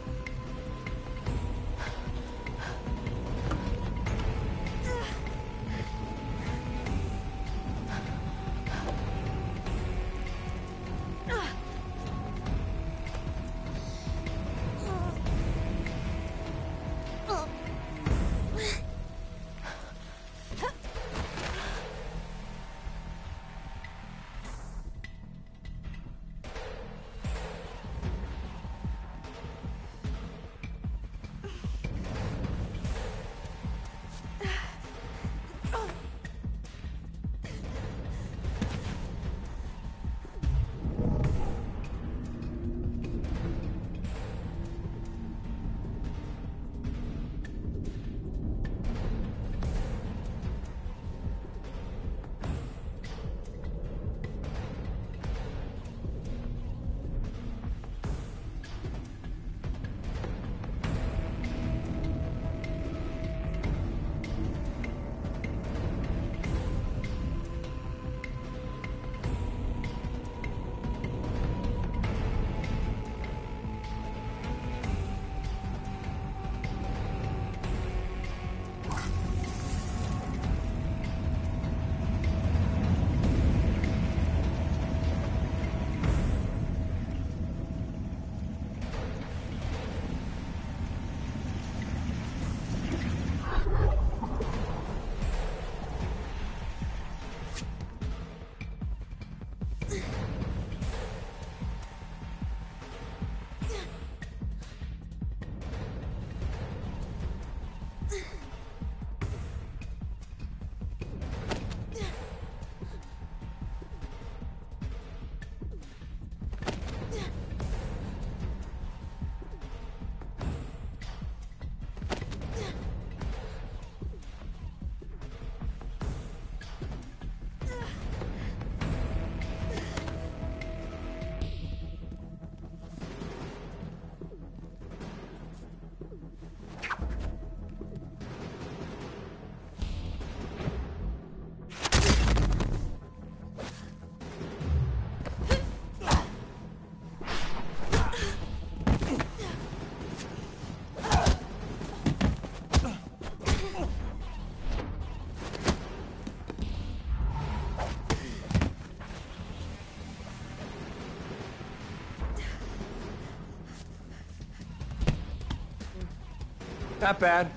Speaker 3: Not bad.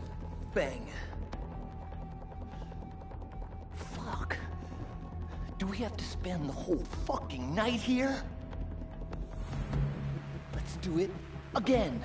Speaker 3: Bang. Fuck. Do we
Speaker 7: we have to spend the whole fucking night here? Let's do it again.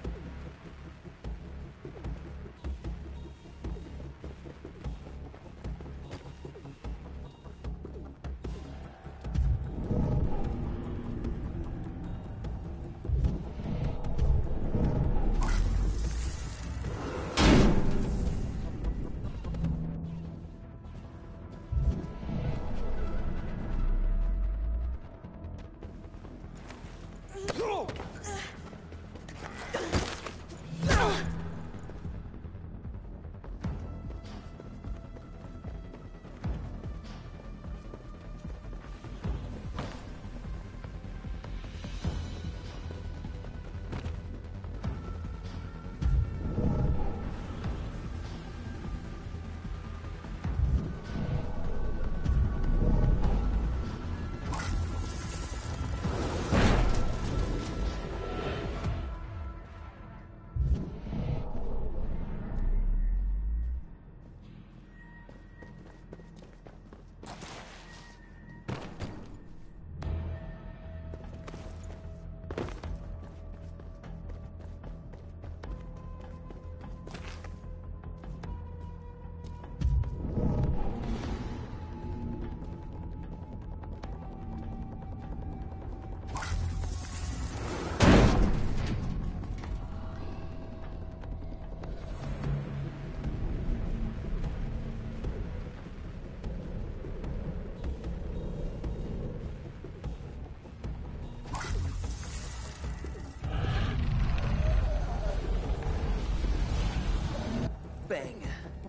Speaker 7: Bang.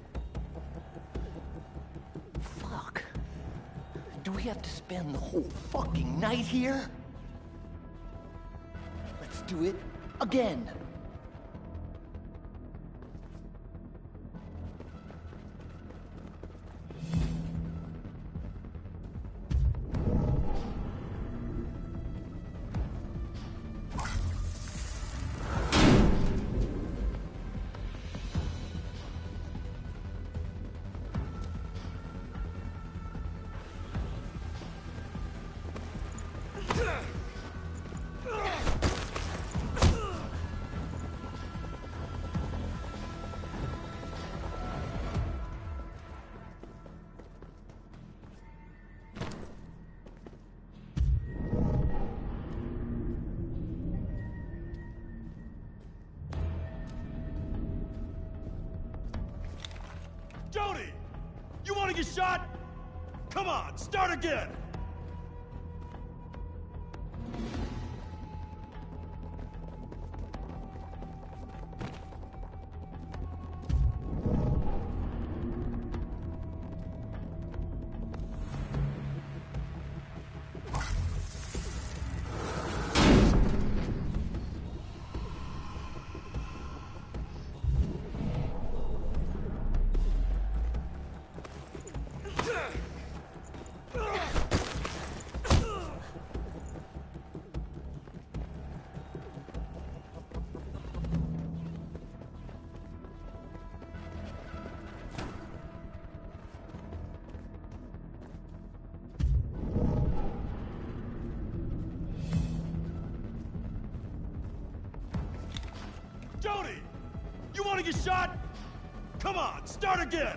Speaker 7: Fuck. Do we have to spend the whole fucking night here? Let's do it again.
Speaker 15: Jody! You want to get shot? Come on, start again! Jody! You want to get shot? Come on, start again!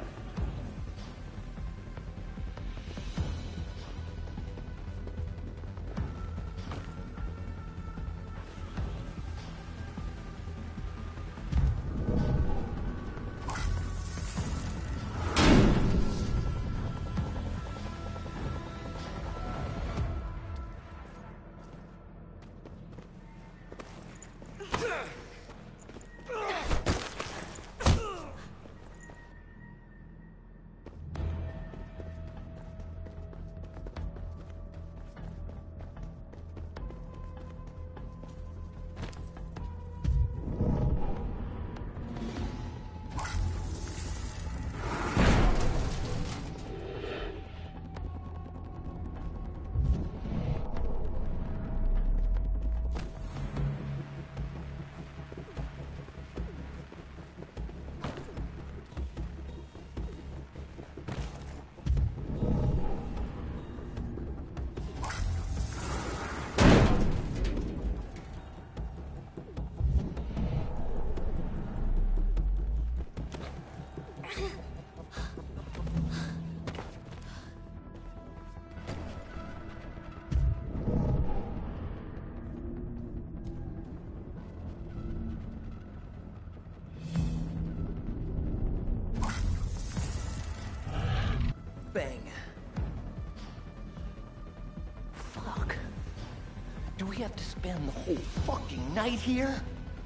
Speaker 7: Do we have to spend the whole fucking night here?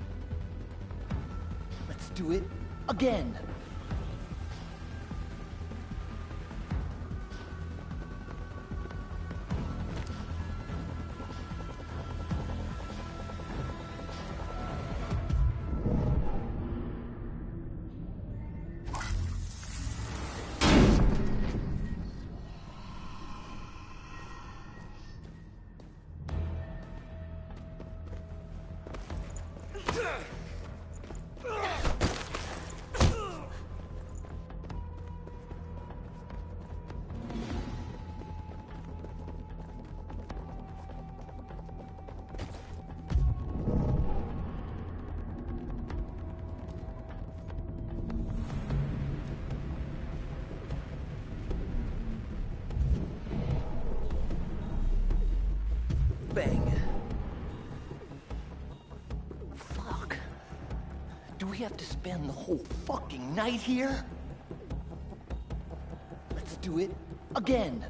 Speaker 7: Let's do it again. Bang. Fuck. Do we have to spend the whole fucking night here? Let's do it again.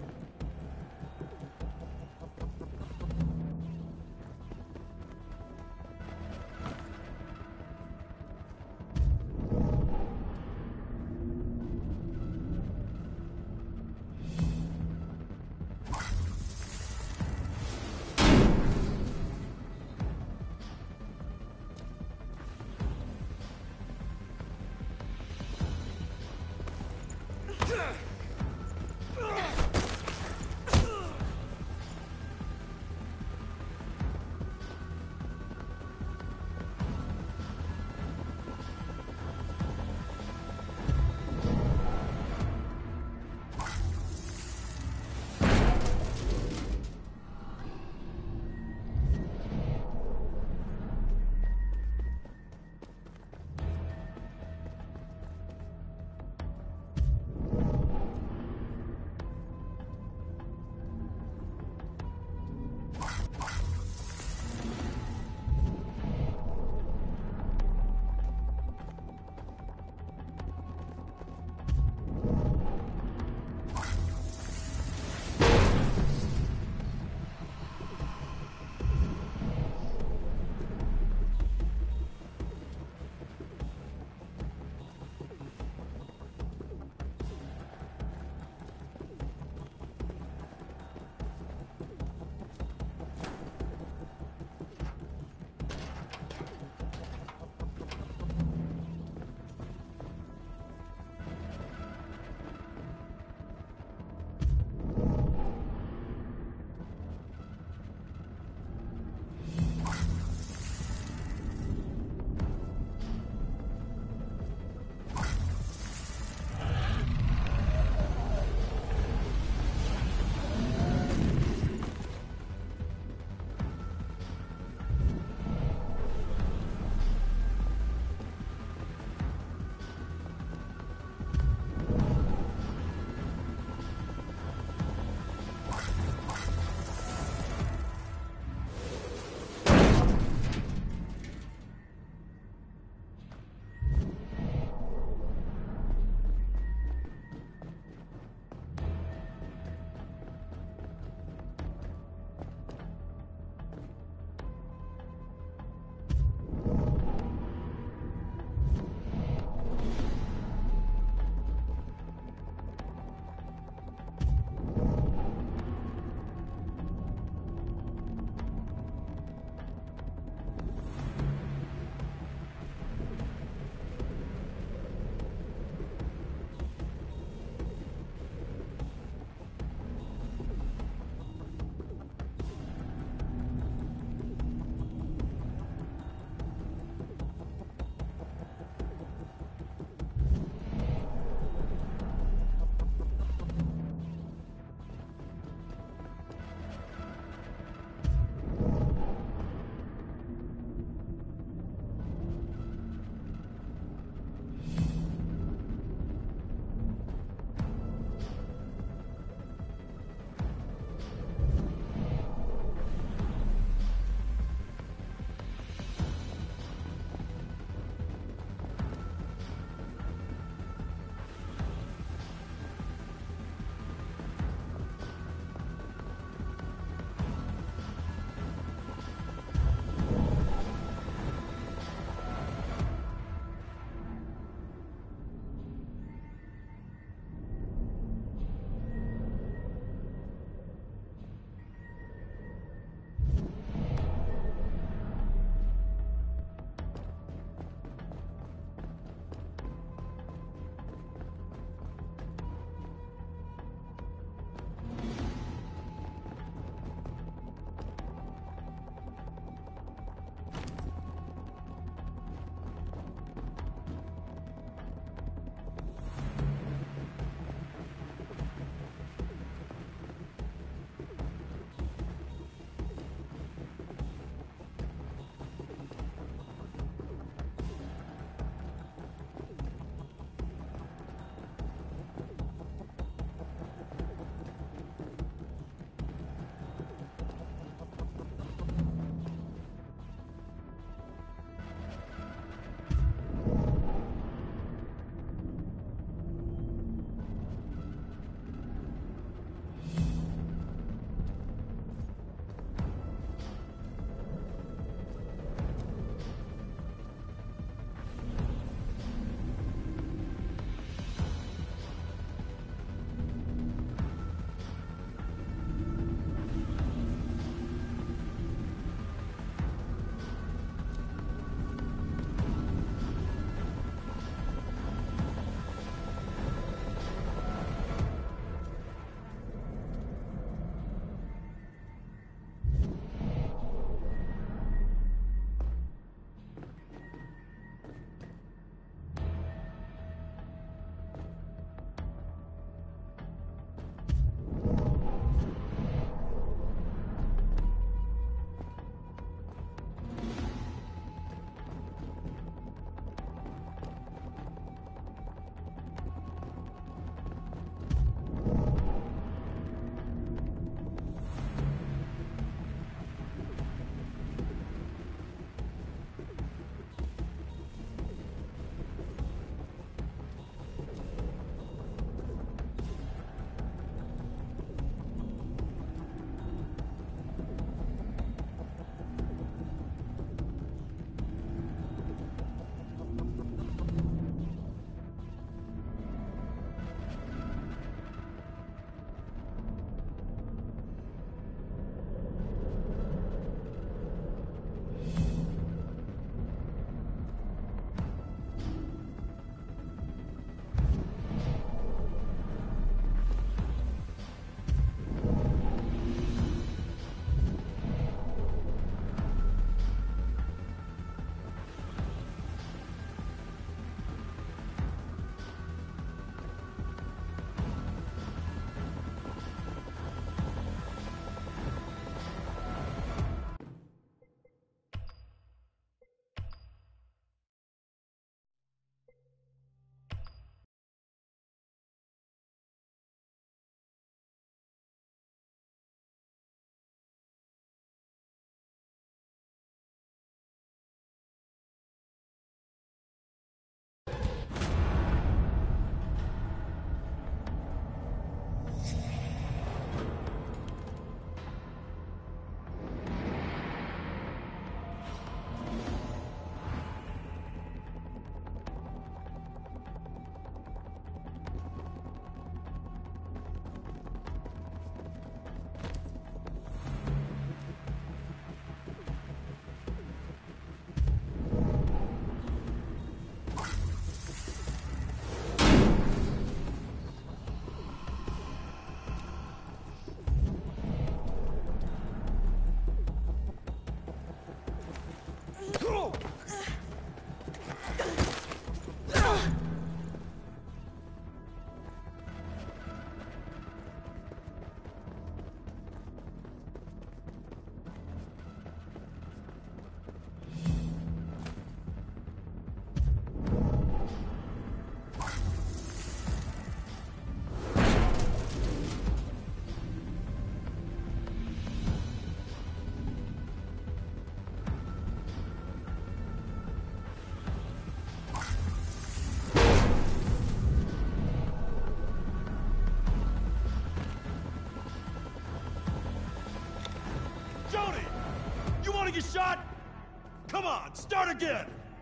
Speaker 15: want to get shot? Come on, start again!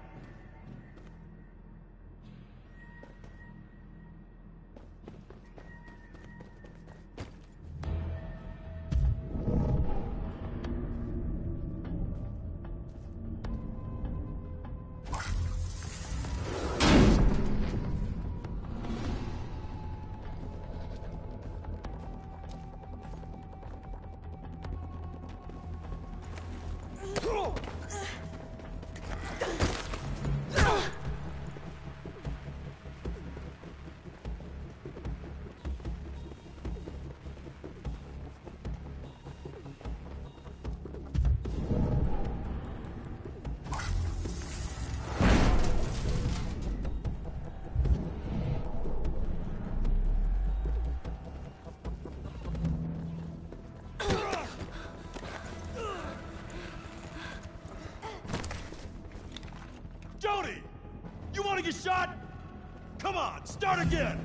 Speaker 15: Jody! You want to get shot? Come on, start again!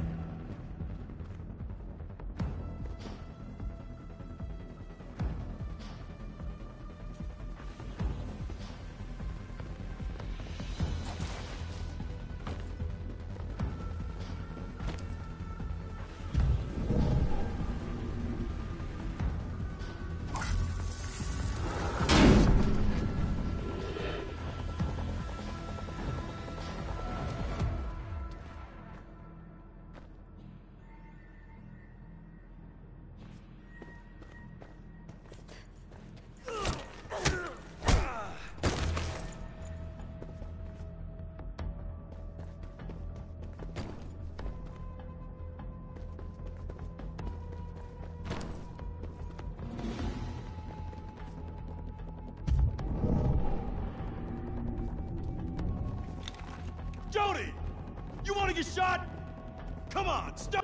Speaker 15: Jody! You want to get shot? Come on, stop!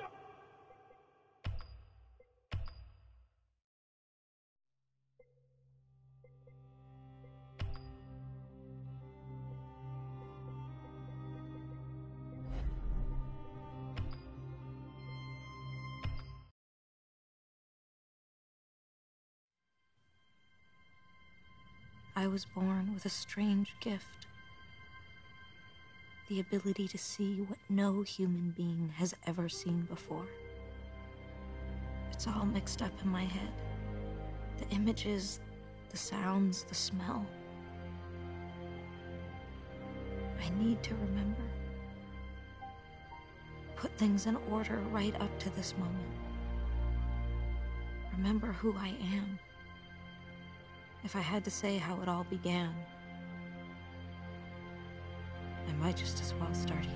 Speaker 2: I was born with a strange gift. The ability to see what no human being has ever seen before. It's all mixed up in my head. The images, the sounds, the smell. I need to remember. Put things in order right up to this moment. Remember who I am. If I had to say how it all began, I might just as well start